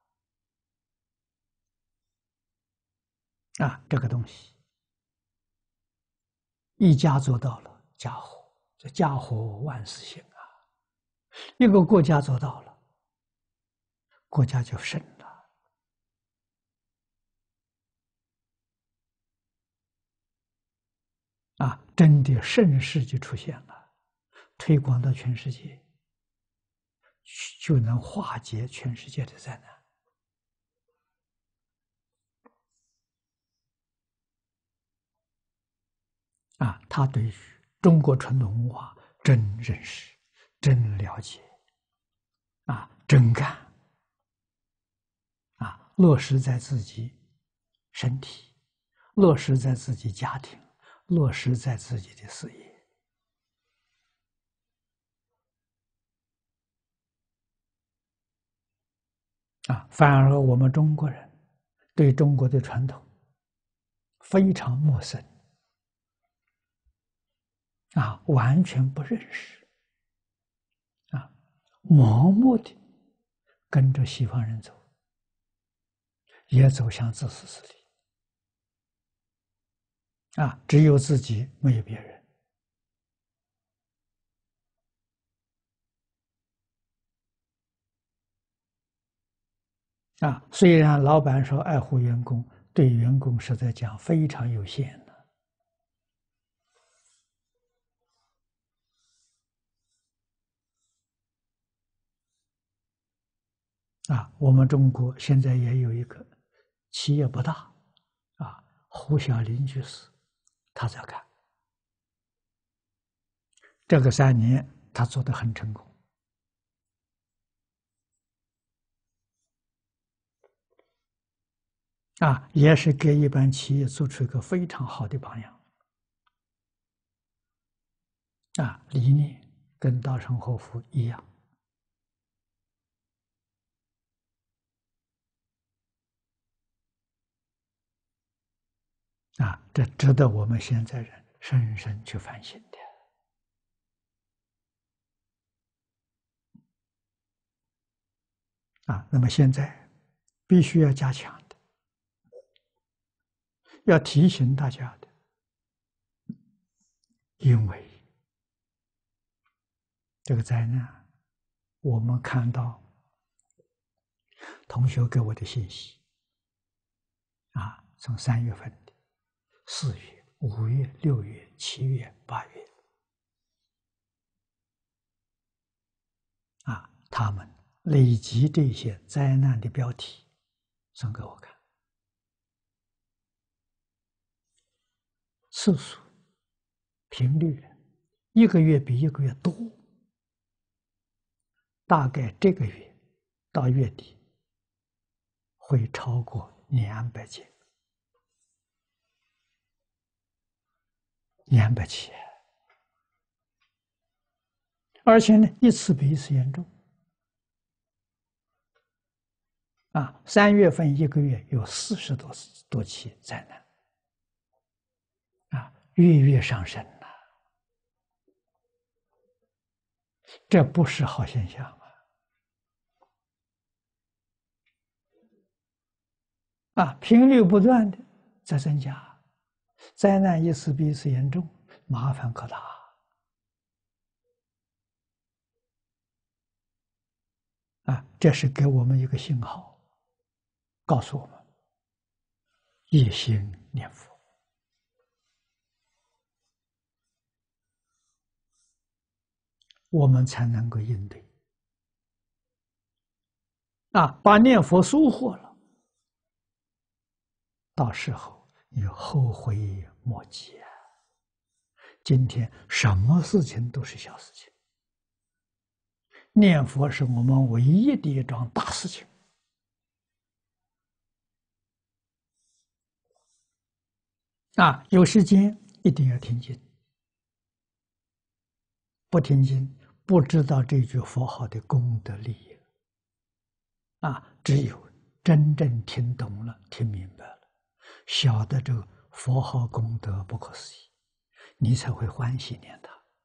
这个东西，一家做到了，家和，这家和万事兴一个国家做到了，国家就盛了真的盛世就出现了，推广到全世界，就能化解全世界的灾难他对于中国传统文化真认识、真了解真干落实在自己身体，落实在自己家庭，落实在自己的事业反而我们中国人对中国的传统非常陌生完全不认识盲目的跟着西方人走，也走向自私自利只有自己，没有别人虽然老板说爱护员工，对员工是在讲非常有限的我们中国现在也有一个企业不大胡小林居士，他在干这个3年，他做得很成功也是给一般企业做出一个非常好的榜样理念跟稻盛和夫一样这值得我们现在人深深去反省的那么现在必须要加强的，要提醒大家的，因为这个灾难，我们看到同学给我的信息从3月份的、4月、5月、6月、7月、8月他们累积这些灾难的标题送给我看，次数、频率，一个月比一个月多，大概这个月到月底会超过200件，200起而且呢，一次比一次严重。3月份一个月有40多起灾难，月月上升呐，这不是好现象频率不断的在增加，灾难一次比一次严重，麻烦可大这是给我们一个信号，告诉我们一心念佛，我们才能够应对把念佛收获了，到时候你后悔莫及今天什么事情都是小事情，念佛是我们唯一的一桩大事情有时间一定要听经，不听经不知道这句佛号的功德利益只有真正听懂了、听明白了，晓得这个佛号功德不可思议，你才会欢喜念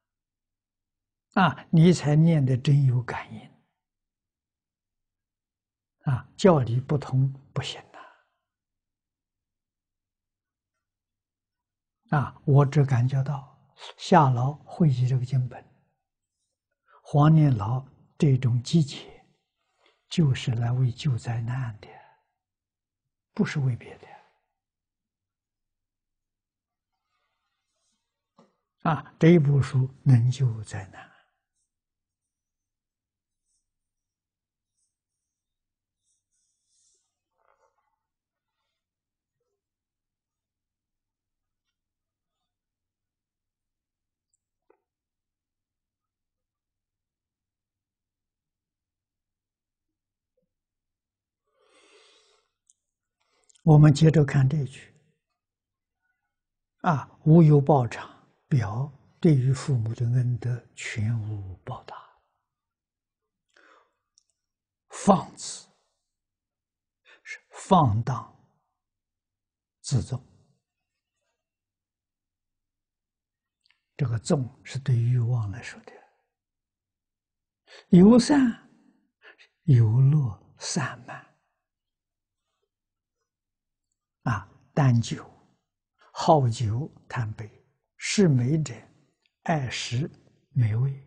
它你才念得真有感应教理不通不行我只感觉到夏老汇集这个经本，黄念老这种集结，就是来为救灾难的，不是为别的这一部书能救灾难。我们接着看这句无有报偿，表对于父母的恩德全无报答。放字是放荡自纵，这个纵是对欲望来说的，由善由乐散漫淡酒好酒贪杯，是美者爱食美味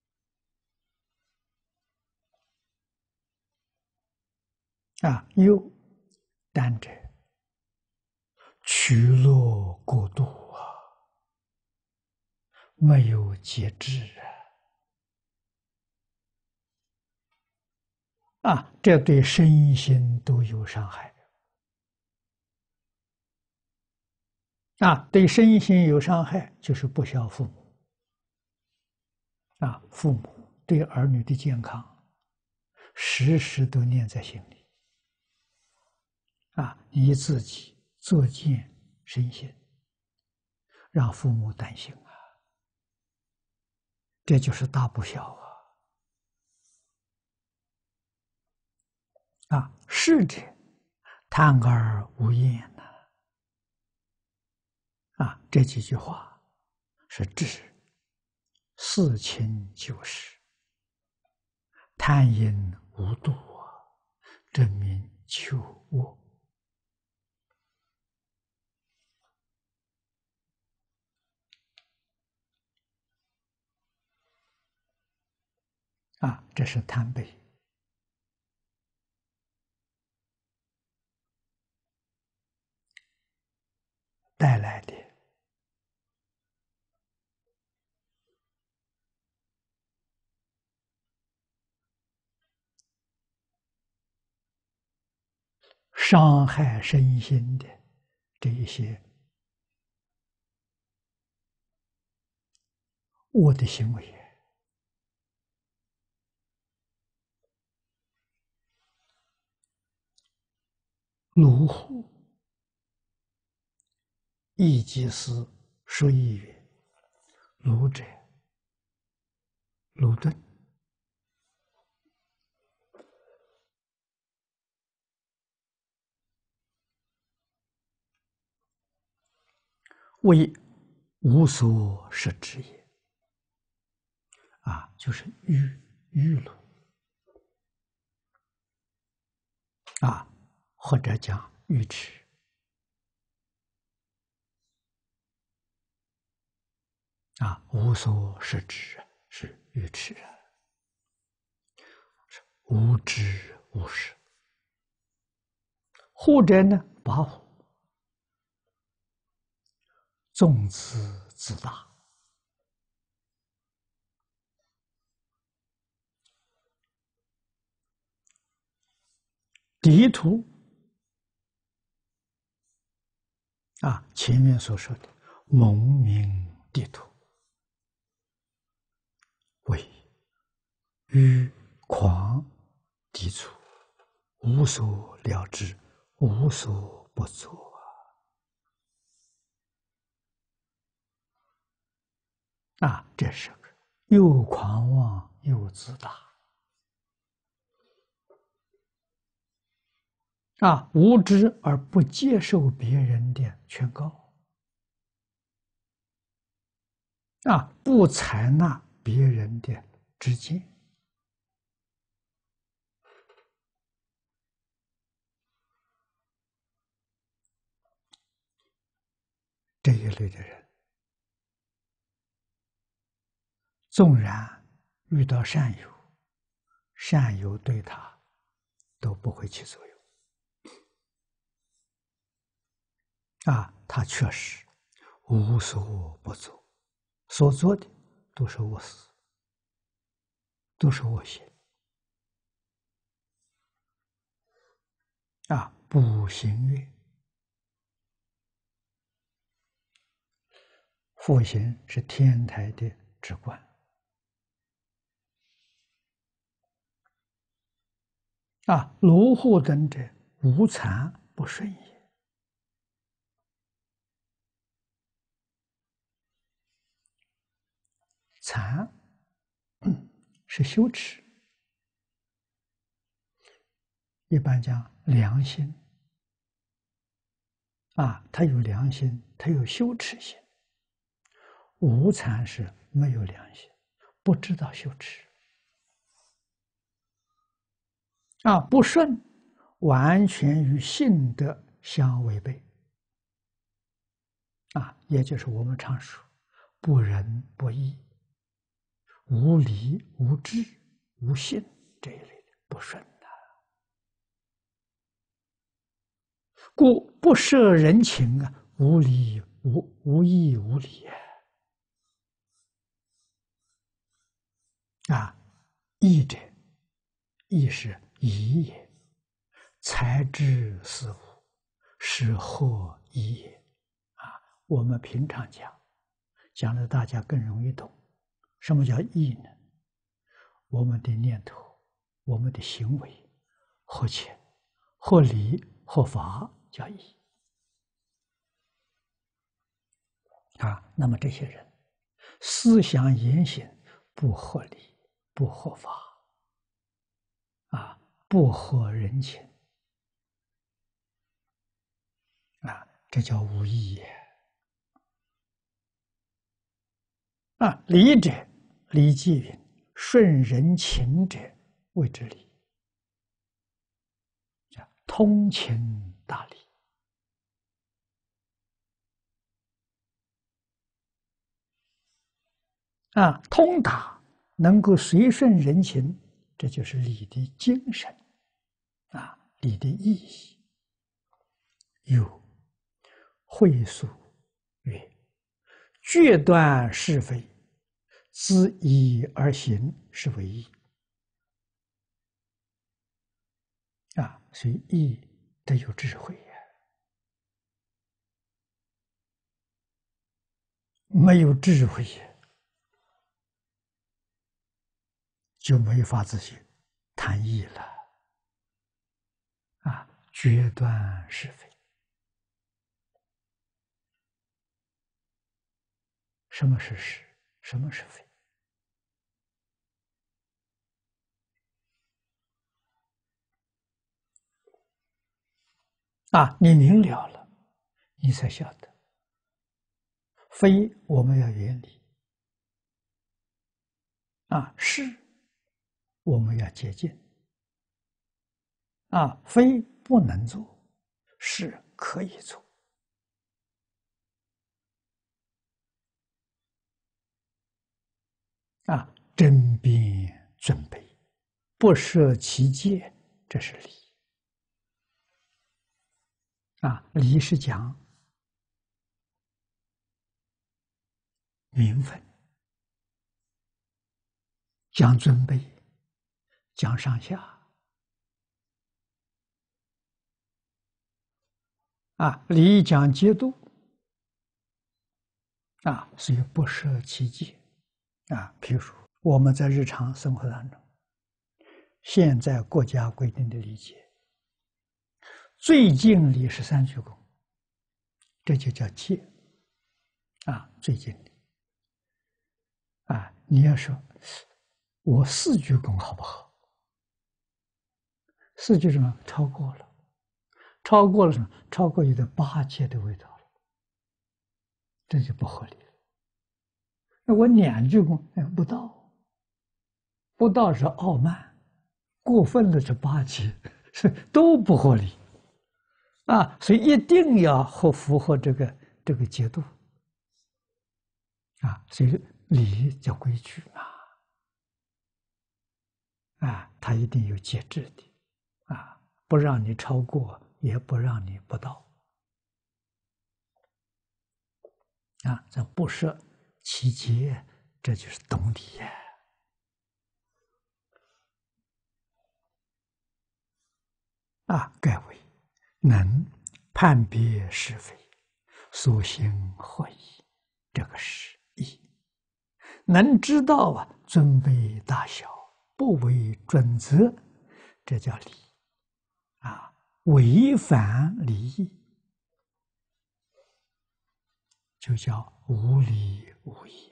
忧淡者取乐过度没有节制这对身心都有伤害对身心有伤害，就是不孝父母父母对儿女的健康时时都念在心里你自己作践身心，让父母担心这就是大不孝逝者贪而无厌这几句话是治四亲旧事，贪淫无度真名求恶这是贪悲带来的伤害身心的这一些恶的行为卢虎亦即是说意曰，卢者鲁钝，为无所摄之也。就是愚鲁或者讲愚痴无所摄之是愚痴无知无识。或者呢，跋扈，纵自自大。地图前面所说的蒙明地图，为愚狂地处，无所了知，无所不作这是个又狂妄又自大无知而不接受别人的劝告不采纳别人的知见，这一类的人，纵然遇到善友，善友对他都不会起作用他确实无所不作，所做的都是我私，都是我心不行愿。佛行是天台的直观罗护等者，无惭不顺也。惭是羞耻，一般讲良心他有良心，他有羞耻心。无惭是没有良心，不知道羞耻不顺，完全与性德相违背也就是我们常说不仁不义、无理无智无信这一类的不顺故不摄人情无理无义无理义者，义是义也，才知思无，是惑义也我们平常讲的大家更容易懂。什么叫义呢？我们的念头，我们的行为合情、合理、合法叫义那么这些人思想言行不合理、不合法不合人情这叫无义也礼者，礼记云：“顺人情者谓之礼。”叫通情达理通达能够随顺人情，这就是礼的精神礼的意义。有会述曰：“决断是非，自义而行，是为义。”所以义得有智慧没有智慧就没法子去谈义了决断是非。什么是是？什么是非？ 你明了了，你才晓得，非我们要远离，是我们要接近，非不能做，是可以做。针砭尊卑，不设其戒，这是礼。礼是讲名分，讲尊卑，讲上下。礼讲节度，所以不设其戒。譬如说我们在日常生活当中，现在国家规定的礼节，最敬礼是3鞠躬，这就叫戒。最敬礼。你要说我4鞠躬好不好？4鞠躬超过了，超过了什么？超过有点巴结的味道了，这就不合理了。那我2鞠躬，不到，不到是傲慢，过分了是巴结，都不合理。所以一定要符合这个节度。所以礼叫规矩它一定有节制的，不让你超过，也不让你不到。这不设其节，这就是懂礼呀。盖为能判别是非，所行合一，这个是义。能知道尊卑大小，不为准则，这叫礼。违反礼义，就叫无礼无义。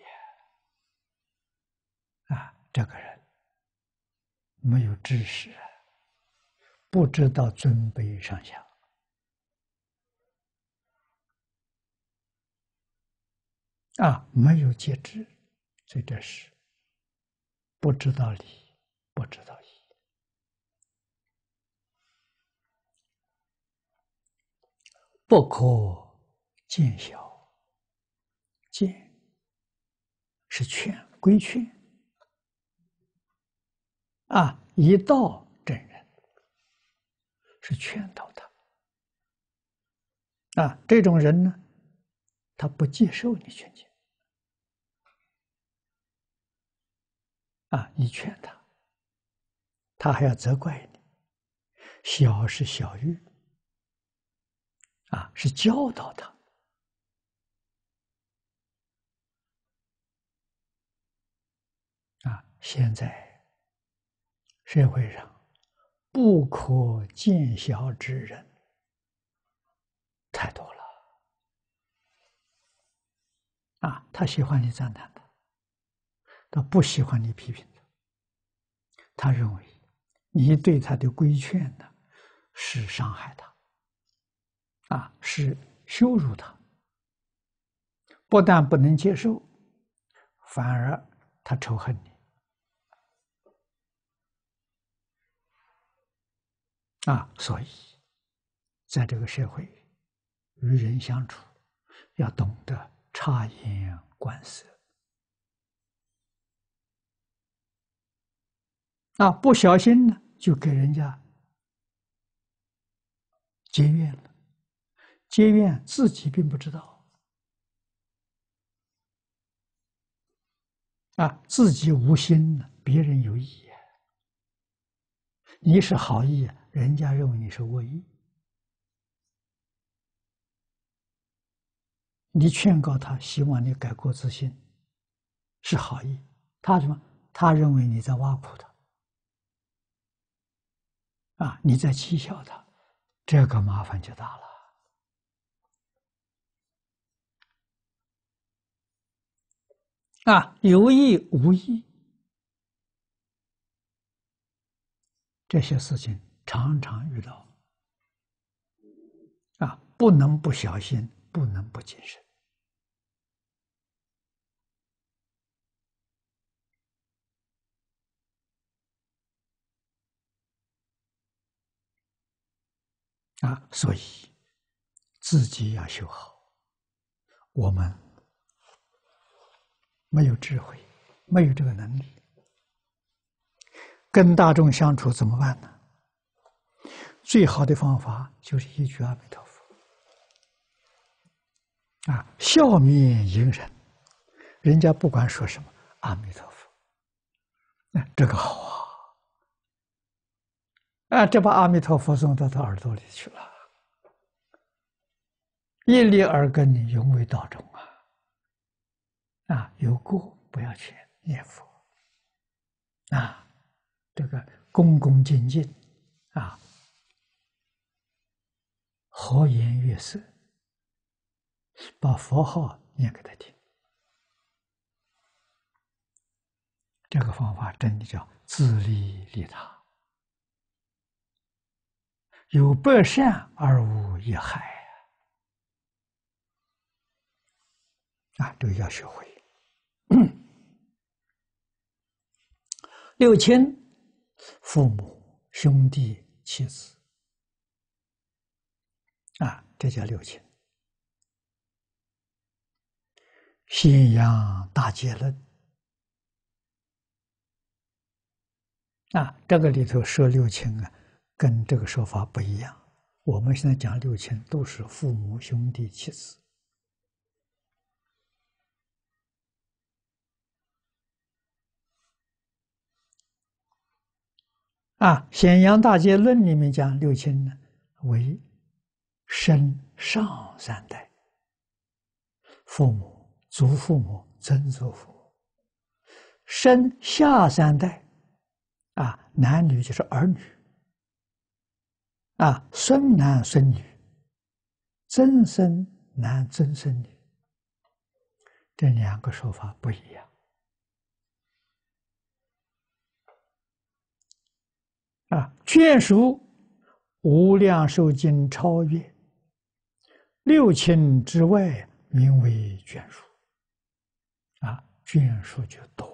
这个人没有知识，不知道尊卑上下，没有节制，所以这是不知道理，不知道义。不可见小，见是劝，规劝。一道真人是劝导他。这种人呢，他不接受你劝谏。你劝他，他还要责怪你。小是小喻，是教导他。现在社会上不可见小之人太多了。他喜欢你赞叹他，他不喜欢你批评他。他认为你对他的规劝呢，是伤害他，是羞辱他。不但不能接受，反而他仇恨你。所以在这个社会与人相处，要懂得察言观色。不小心呢，就给人家结怨了。结怨自己并不知道，自己无心呢，别人有意。你是好意，人家认为你是恶意。你劝告他，希望你改过自新，是好意。他什么？他认为你在挖苦他，你在讥笑他，这个麻烦就大了。有意无意，这些事情常常遇到。 不能不小心，不能不谨慎。所以自己要修好。我们没有智慧，没有这个能力，跟大众相处怎么办呢？最好的方法就是一句阿弥陀佛。笑面迎人，人家不管说什么，阿弥陀佛，这个好这把阿弥陀佛送到他耳朵里去了，一粒耳根，永为道中有过不要钱念佛这个恭恭敬敬和颜悦色，把佛号念给他听。这个方法真的叫自利利他，有百善而无一害这个要学会。六亲，父母、兄弟、妻子这叫六亲。信仰大戒论这个里头说六亲跟这个说法不一样。我们现在讲六亲都是父母、兄弟、妻子显扬大戒论里面讲六亲呢，为生上三代，父母、祖父母、曾祖父母；生下三代男女就是儿女孙男孙女，曾孙男曾孙女，这两个说法不一样眷属无量寿经超越，六亲之外名为眷属眷属就多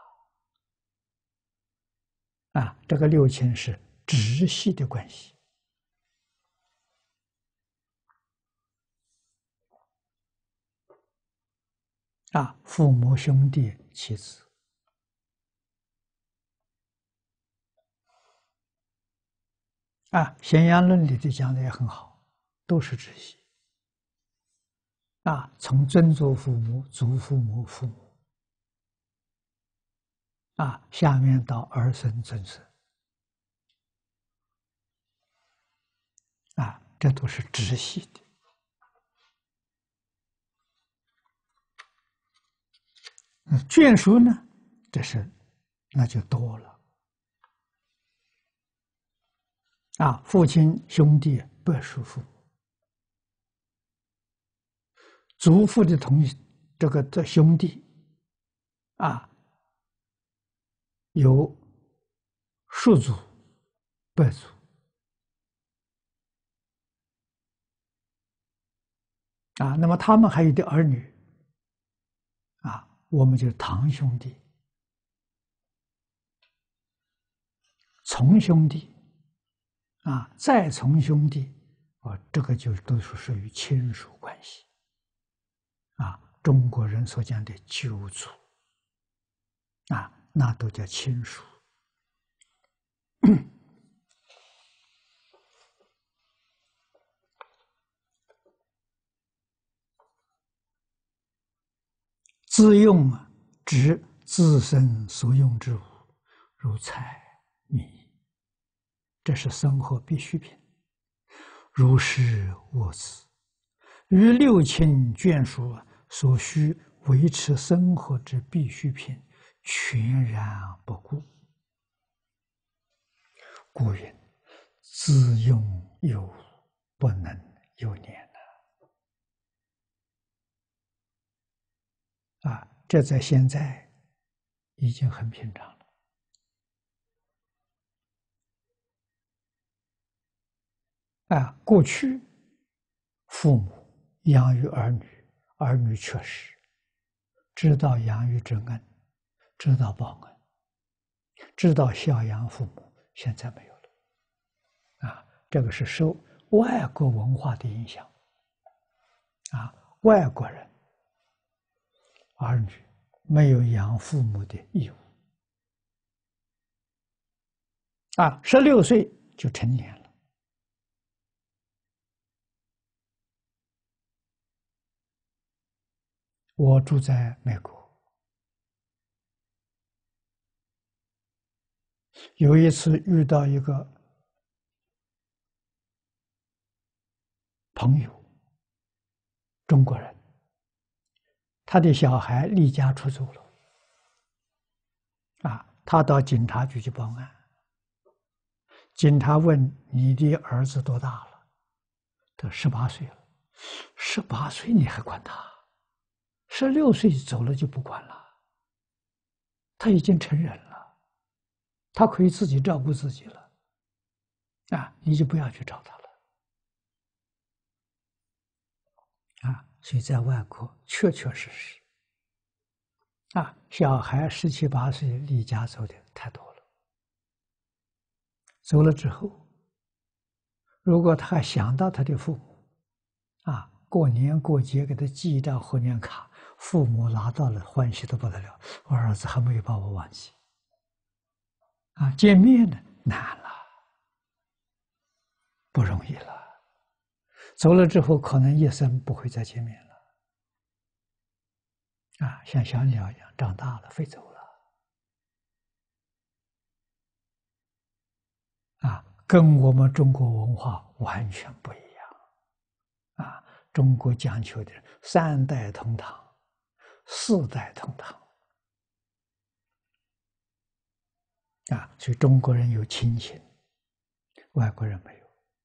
了这个六亲是直系的关系父母、兄弟、妻子显扬论里的讲的也很好，都是直系从曾祖父母、祖父母、父母下面到儿孙、曾孙这都是直系的。眷属呢，那就多了父亲、兄弟、伯叔父母，祖父的这兄弟有叔祖、伯祖那么他们还有的儿女我们就堂兄弟、从兄弟再从兄弟这个就都是属于亲属关系中国人所讲的九族那都叫亲属自用指自身所用之物，如菜米，这是生活必需品。如是物资，于六亲眷属所需维持生活之必需品，全然不顾。故云：自用有不能有念这在现在已经很平常了过去父母养育儿女，儿女缺失，知道养育之恩，知道报恩，知道孝养父母，现在没有了。这个是受外国文化的影响。外国人儿女没有养父母的义务。16岁就成年了。我住在美国，有一次遇到一个朋友，中国人，他的小孩离家出走了。他到警察局去报案。警察问：“你的儿子多大了？”他18岁了。18岁你还管他？16岁走了就不管了。他已经成人了，他可以自己照顾自己了。你就不要去找他了。所以在外国确确实实，小孩17、18岁离家走的太多了。走了之后，如果他还想到他的父母，过年过节给他寄一张贺年卡，父母拿到了欢喜的不得了。我儿子还没有把我忘记。见面呢难了，不容易了。走了之后，可能一生不会再见面了。像小鸟一样长大了，飞走了。跟我们中国文化完全不一样。中国讲求的3代同堂、4代同堂。所以中国人有亲情，外国人没有。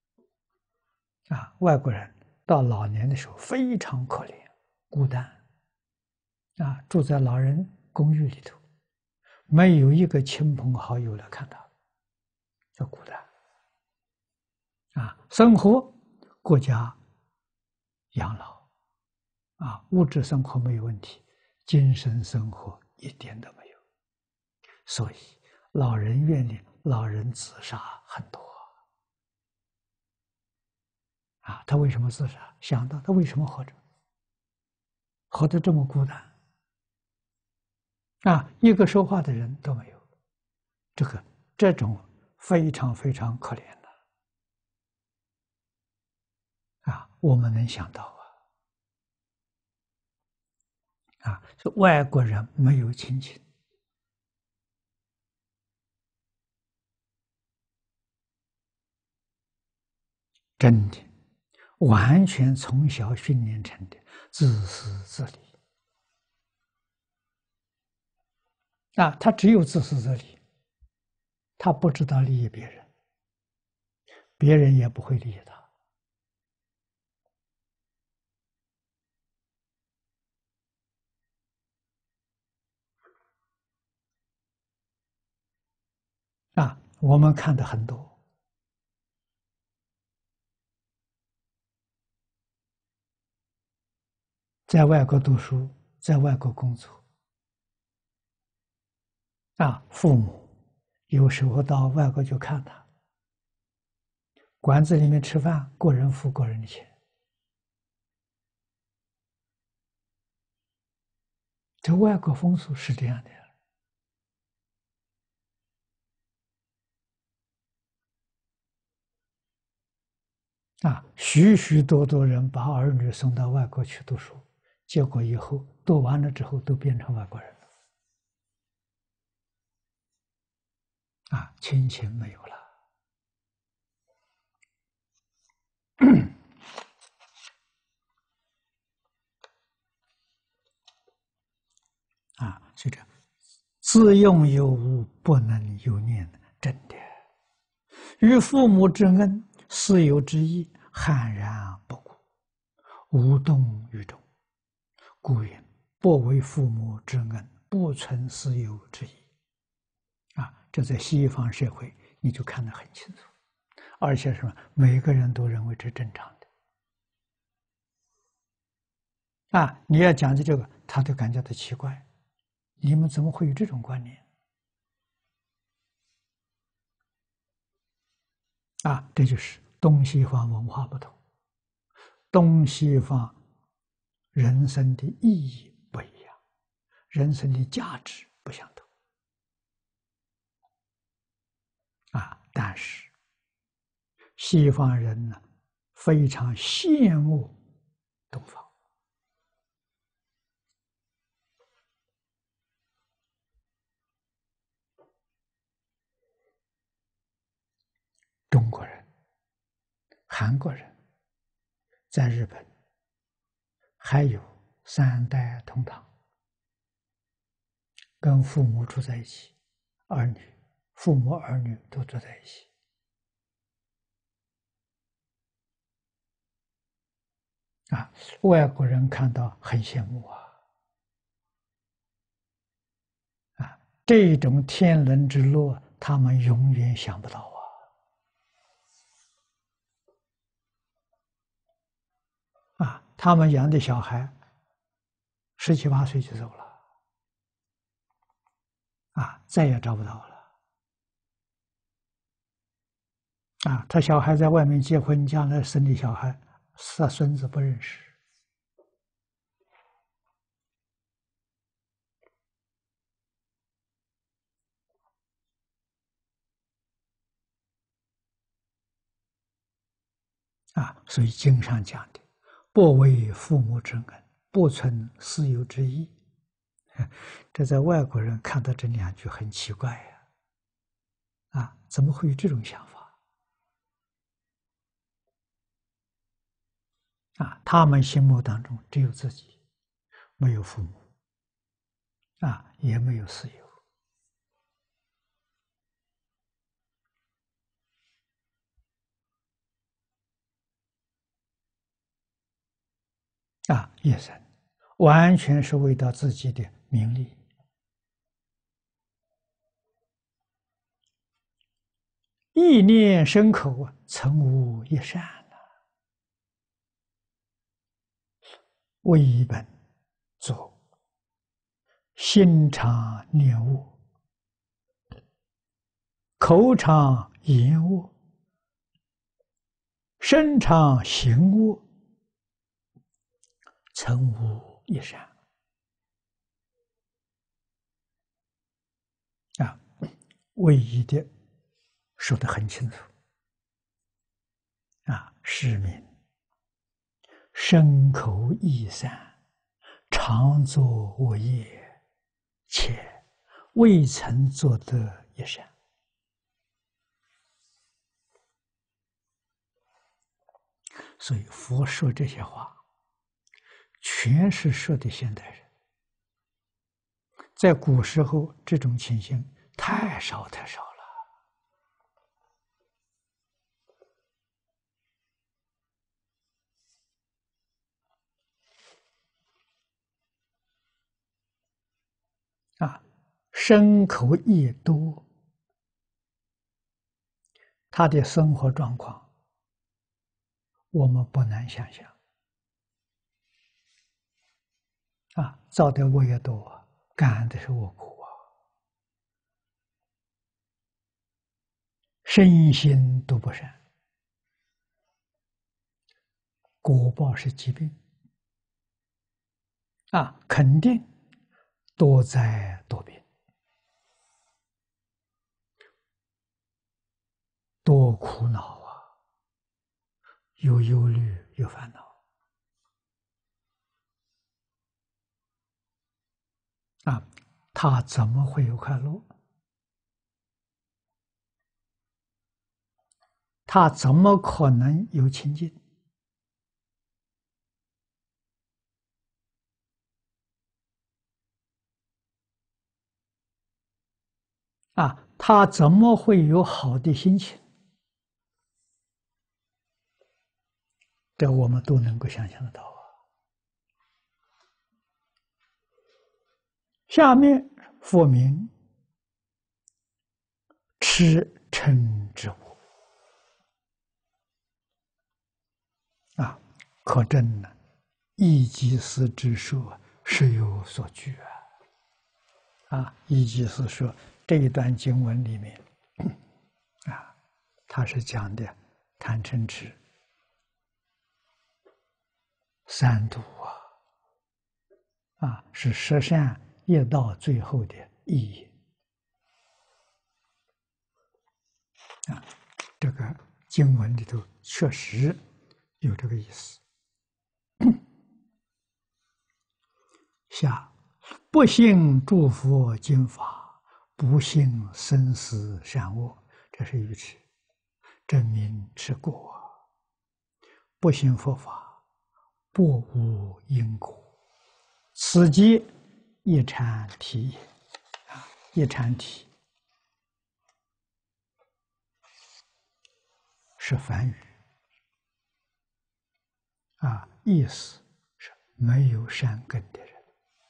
外国人到老年的时候非常可怜、孤单。住在老人公寓里头，没有一个亲朋好友来看他，叫孤单。生活国家养老，物质生活没有问题，精神生活一点都没有。所以老人院里老人自杀很多。他为什么自杀？想到他为什么活着，活得这么孤单。一个说话的人都没有，这种非常非常可怜的。我们能想到说外国人没有亲情。真的完全从小训练成的自私自利。他只有自私自利，他不知道利益别人，别人也不会利益他。我们看的很多，在外国读书，在外国工作，父母有时候到外国去看他，馆子里面吃饭，个人付个人的钱。这外国风俗是这样的。许许多多人把儿女送到外国去读书，结果以后读完了之后都变成外国人了。亲情没有了。是这样，自用有无，不能有念，真的。与父母之恩，似有之意，悍然不顾，无动于衷。故云：不为父母之恩，不存私有之意。这在西方社会你就看得很清楚，而且什么，每个人都认为这是正常的。 啊，你要讲的这个，他都感觉到奇怪，你们怎么会有这种观念？啊，这就是东西方文化不同，东西方人生的意义不一样，人生的价值不相同。啊，但是西方人呢，非常羡慕东方。中国人、韩国人在日本还有3代同堂，跟父母住在一起，儿女、父母、儿女都住在一起。啊，外国人看到很羡慕啊！啊，这种天伦之乐，他们永远想不到啊！啊，他们养的小孩17、18岁就走了，啊，再也找不到了。啊，他小孩在外面结婚，将来生的小孩，孙子不认识。啊，所以经上讲的“不为父母之恩，不存私有之义”，这在外国人看到这2句很奇怪呀！啊，怎么会有这种想法？啊，他们心目当中只有自己，没有父母，啊，也没有私有。啊，一生完全是为到自己的名利。意念生口啊，曾无一善了。为本作，心常念恶，口常言恶，身常行恶，曾无一善。啊，唯一的说得很清楚。啊，是名身口意善，常作恶业，且未曾做得一善。所以佛说这些话，全是说的现代人。在古时候，这种情形太少太少了。啊，身口意多，他的生活状况，我们不难想象。啊，造的恶也多，干的是恶苦啊，身心都不善，果报是疾病。啊，肯定多灾多病，多苦恼啊，有忧虑，有烦恼。啊，他怎么会有快乐？他怎么可能有清净？啊，他怎么会有好的心情？这我们都能够想象得到啊。下面说明痴嗔之物啊，可证呢， 义集思之说是有所据义集思说这一段经文里面他是讲的贪嗔痴三毒是十善业道最后的意义这个经文里头确实有这个意思。下不信诸佛经法，不信生死善恶，这是愚痴，证明是过。不信佛法，不无因果，此即一禅体也。一禅体是梵语意思是没有善根的人。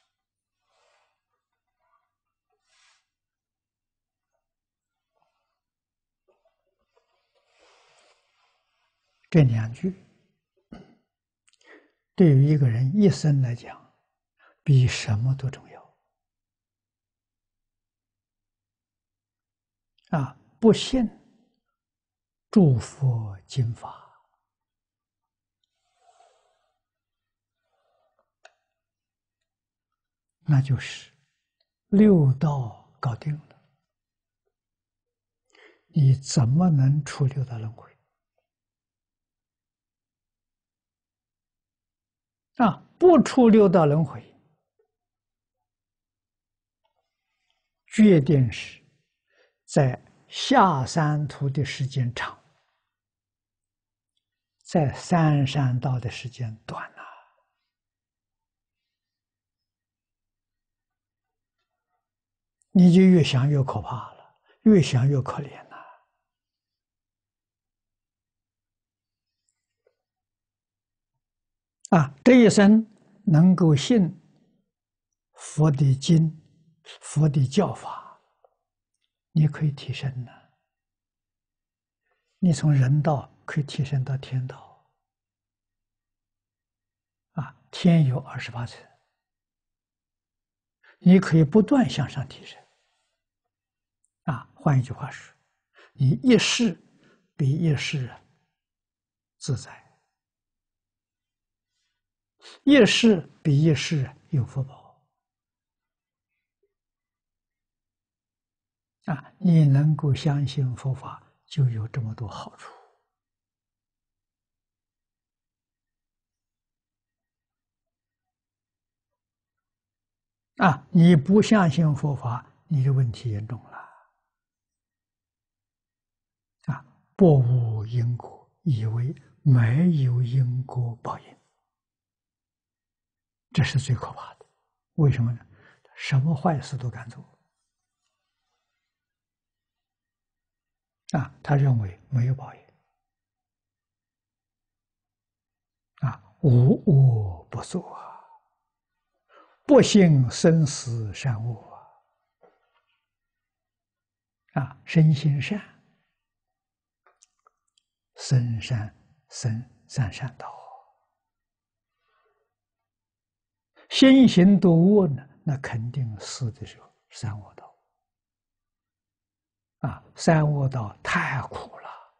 这两句对于一个人一生来讲，比什么都重要。不信诸佛经法，那就是六道搞定了，你怎么能出六道轮回？不出六道轮回，决定是在下三途的时间长，在三善道的时间短了。你就越想越可怕了，越想越可怜了。这一生能够信佛的经、佛的教法，你可以提升了。你从人道可以提升到天道。天有28层，你可以不断向上提升。换一句话说，你一世比一世自在，一世比一世有福报。你能够相信佛法，就有这么多好处。你不相信佛法，你的问题严重了。不无因果，以为没有因果报应，这是最可怕的。为什么呢？什么坏事都敢做。他认为没有报应。无恶不作不信生死善恶身心善，生善生三善道。心行多恶呢，那肯定死的时候三恶道。三恶道太苦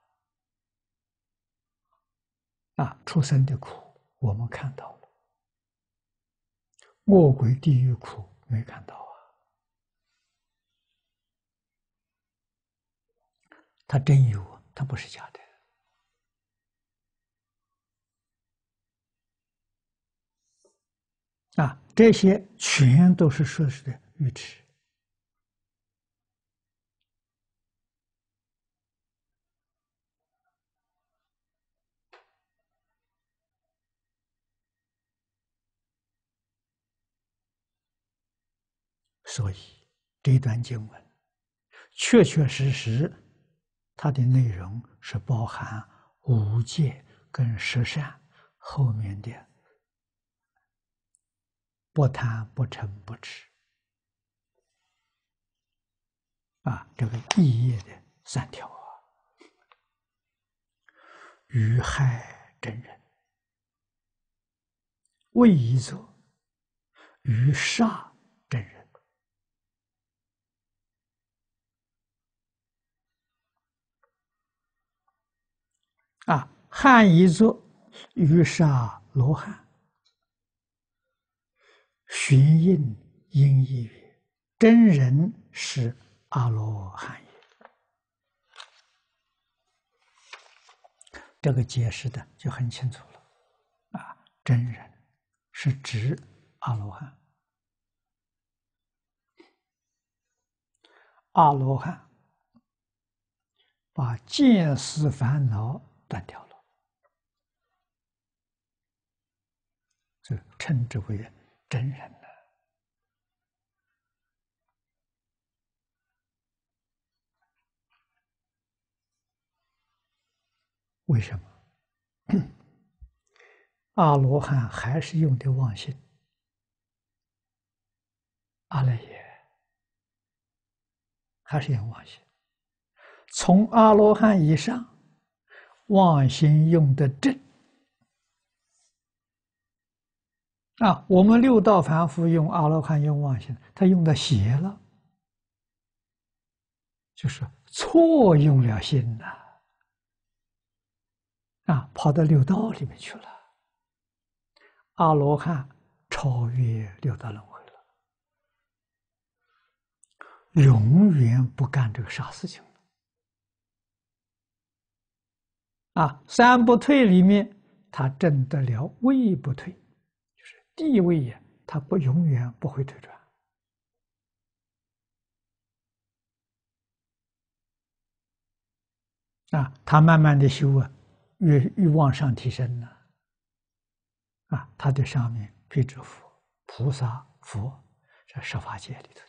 了。出生的苦我们看到了，恶鬼地狱苦没看到它真有，它不是假的。这些全都是说是的愚痴。所以这段经文确确实实它的内容是包含五戒跟十善后面的不贪不嗔不痴这个意业的3条于害真人， 为一作于刹真人。汉一作于刹罗汉。寻应应义曰：真人是阿罗汉也。这个解释的就很清楚了。真人是指阿罗汉。阿罗汉把见思烦恼断掉了，这称之为真人了。为什么？阿罗汉还是用的妄心，阿赖耶还是用妄心。从阿罗汉以上，妄心用的正。我们六道凡夫用阿罗汉用妄心，他用的邪了，就是错用了心呐。跑到六道里面去了。阿罗汉超越六道轮回了，永远不干这个傻事情了。三不退里面，他证得了位不退，就是地位呀，他永远不会退转。他慢慢的修越往上提升呢。他的上面辟支佛、菩萨、佛，这十法界里头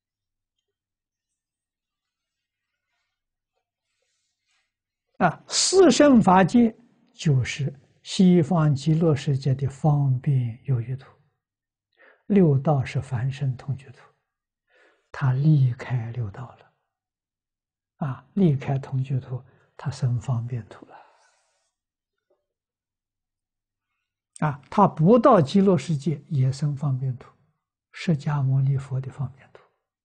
的。四圣法界就是西方极乐世界的方便有余土，六道是凡圣同居土，他离开六道了，离开同居土，他生方便土了。他不到极乐世界也生方便土，释迦牟尼佛的方便土。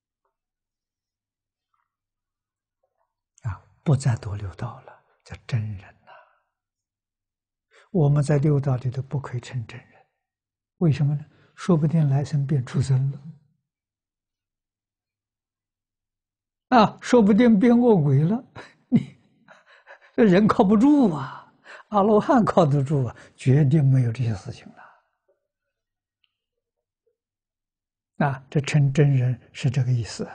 不再多六道了，叫真人呐。我们在六道里头不可以称真人，为什么呢？说不定来生变畜生了，说不定变恶鬼了。你这人靠不住啊。阿罗汉靠得住绝对没有这些事情了。这称真人是这个意思。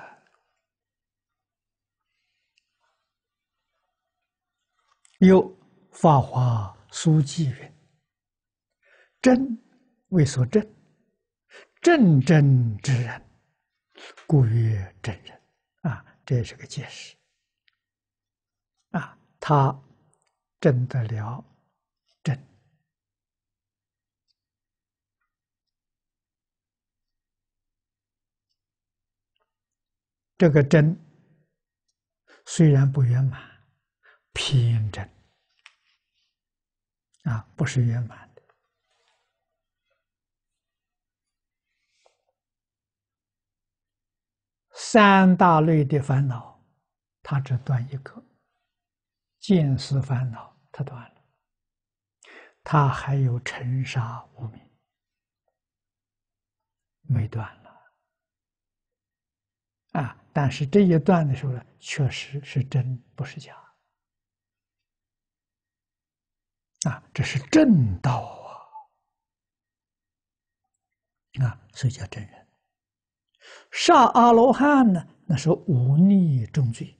有法华书记云：真为所证，正真之人，故曰真人。这也是个解释。他证得了真。这个真虽然不圆满，偏真不是圆满的。三大类的烦恼，他只断一个，见思烦恼他断了，他还有尘沙无明没断了。但是这一段的时候呢，确实是真，不是假。这是正道所以叫真人。杀阿罗汉呢，那是忤逆重罪。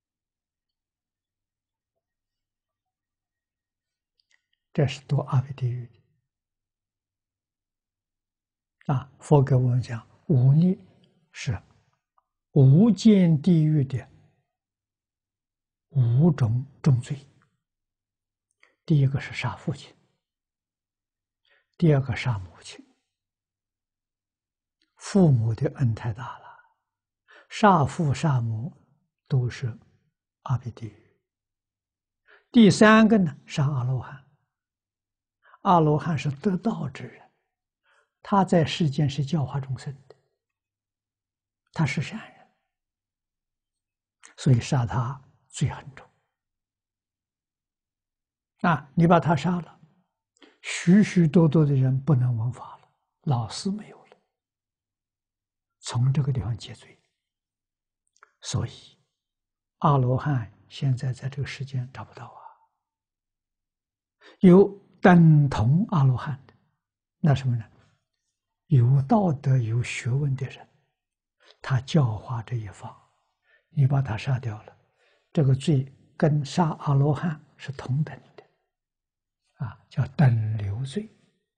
这是堕阿鼻地狱的。佛给我们讲，忤逆是无间地狱的5种重罪。第一个是杀父亲，第二个杀母亲。父母的恩太大了，杀父杀母都是阿鼻地狱。第三个呢，杀阿罗汉。阿罗汉是得道之人， 他在世间是教化众生的，他是善人，所以杀他罪很重。你把他杀了，许许多多的人不能闻法了，老师没有了，从这个地方结罪。所以阿罗汉现在在这个世间找不到啊。有等同阿罗汉的，那什么呢？有道德有学问的人，他教化这一方，你把他杀掉了，这个罪跟杀阿罗汉是同等的，叫等流罪。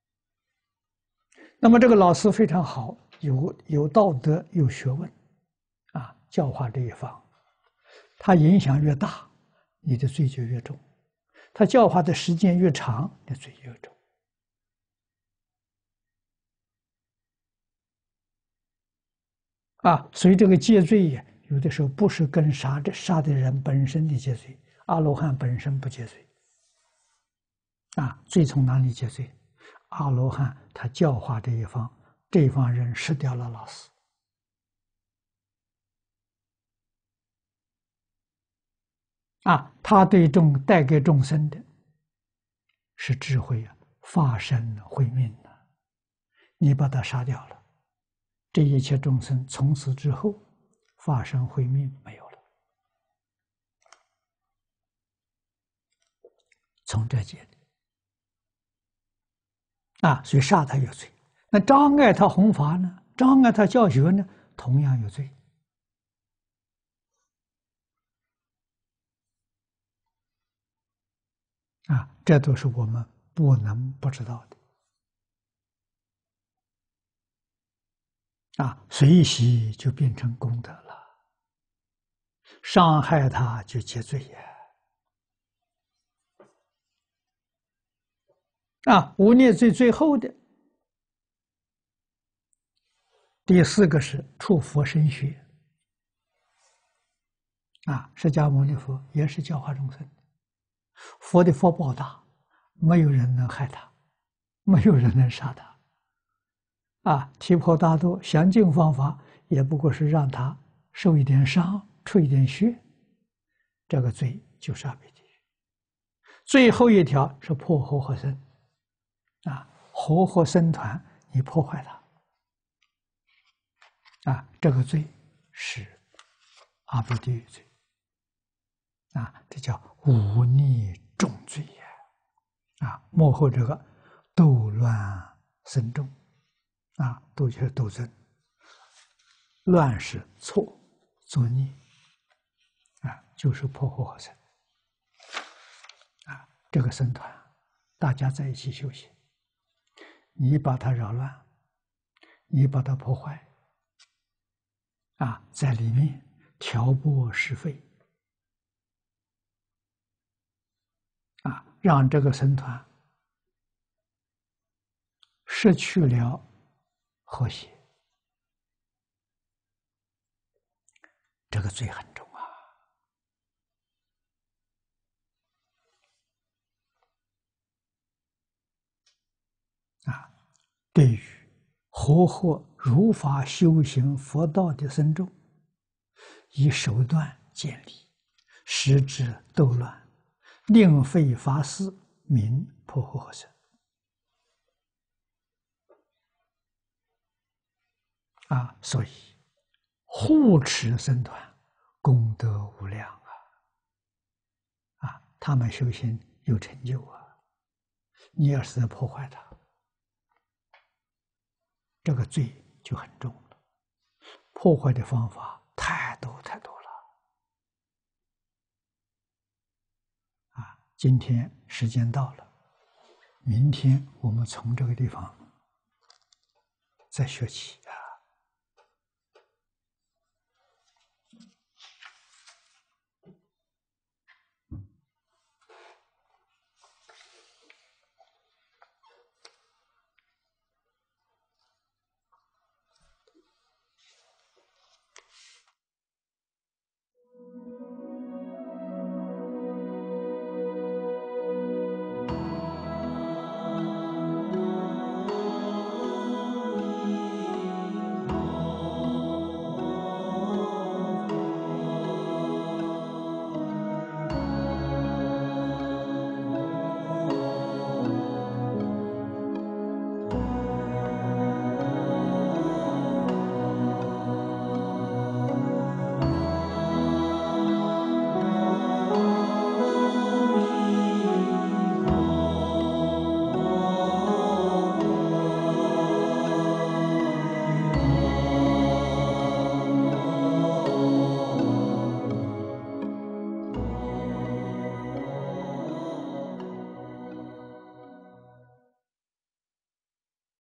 那么这个老师非常好，有道德有学问，教化这一方，他影响越大，你的罪就越重；他教化的时间越长，你的罪越重。所以这个戒罪呀，有的时候不是跟杀的人本身的戒罪，阿罗汉本身不戒罪。罪从哪里戒罪？阿罗汉他教化这一方，这一方人失掉了老师。他对带给众生的是智慧法身慧命你把他杀掉了，这一切众生从此之后法身慧命没有了。从这解的所以杀他有罪。那障碍他弘法呢？障碍他教学呢？同样有罪。这都是我们不能不知道的。随喜就变成功德了，伤害他就结罪无孽罪最后的第四个是触佛身血。释迦牟尼佛也是教化众生，佛的福报大，没有人能害他，没有人能杀他。提婆达多想尽方法，也不过是让他受一点伤，出一点血，这个罪就是阿鼻地狱。最后一条是破和合僧，和合僧团你破坏它，这个罪是阿鼻地狱罪。这叫忤逆重罪幕后这个斗乱僧众斗就是斗争，乱是错，作孽就是破和合僧这个僧团大家在一起修行，你把它扰乱，你把它破坏在里面挑拨是非让这个僧团失去了和谐，这个罪很重对于和合如法修行佛道的僧众，以手段建立，使之斗乱，令废法师，名破和合僧所以护持僧团功德无量他们修行有成就你要是在破坏它，这个罪就很重了。破坏的方法太多太多了今天时间到了，明天我们从这个地方再学起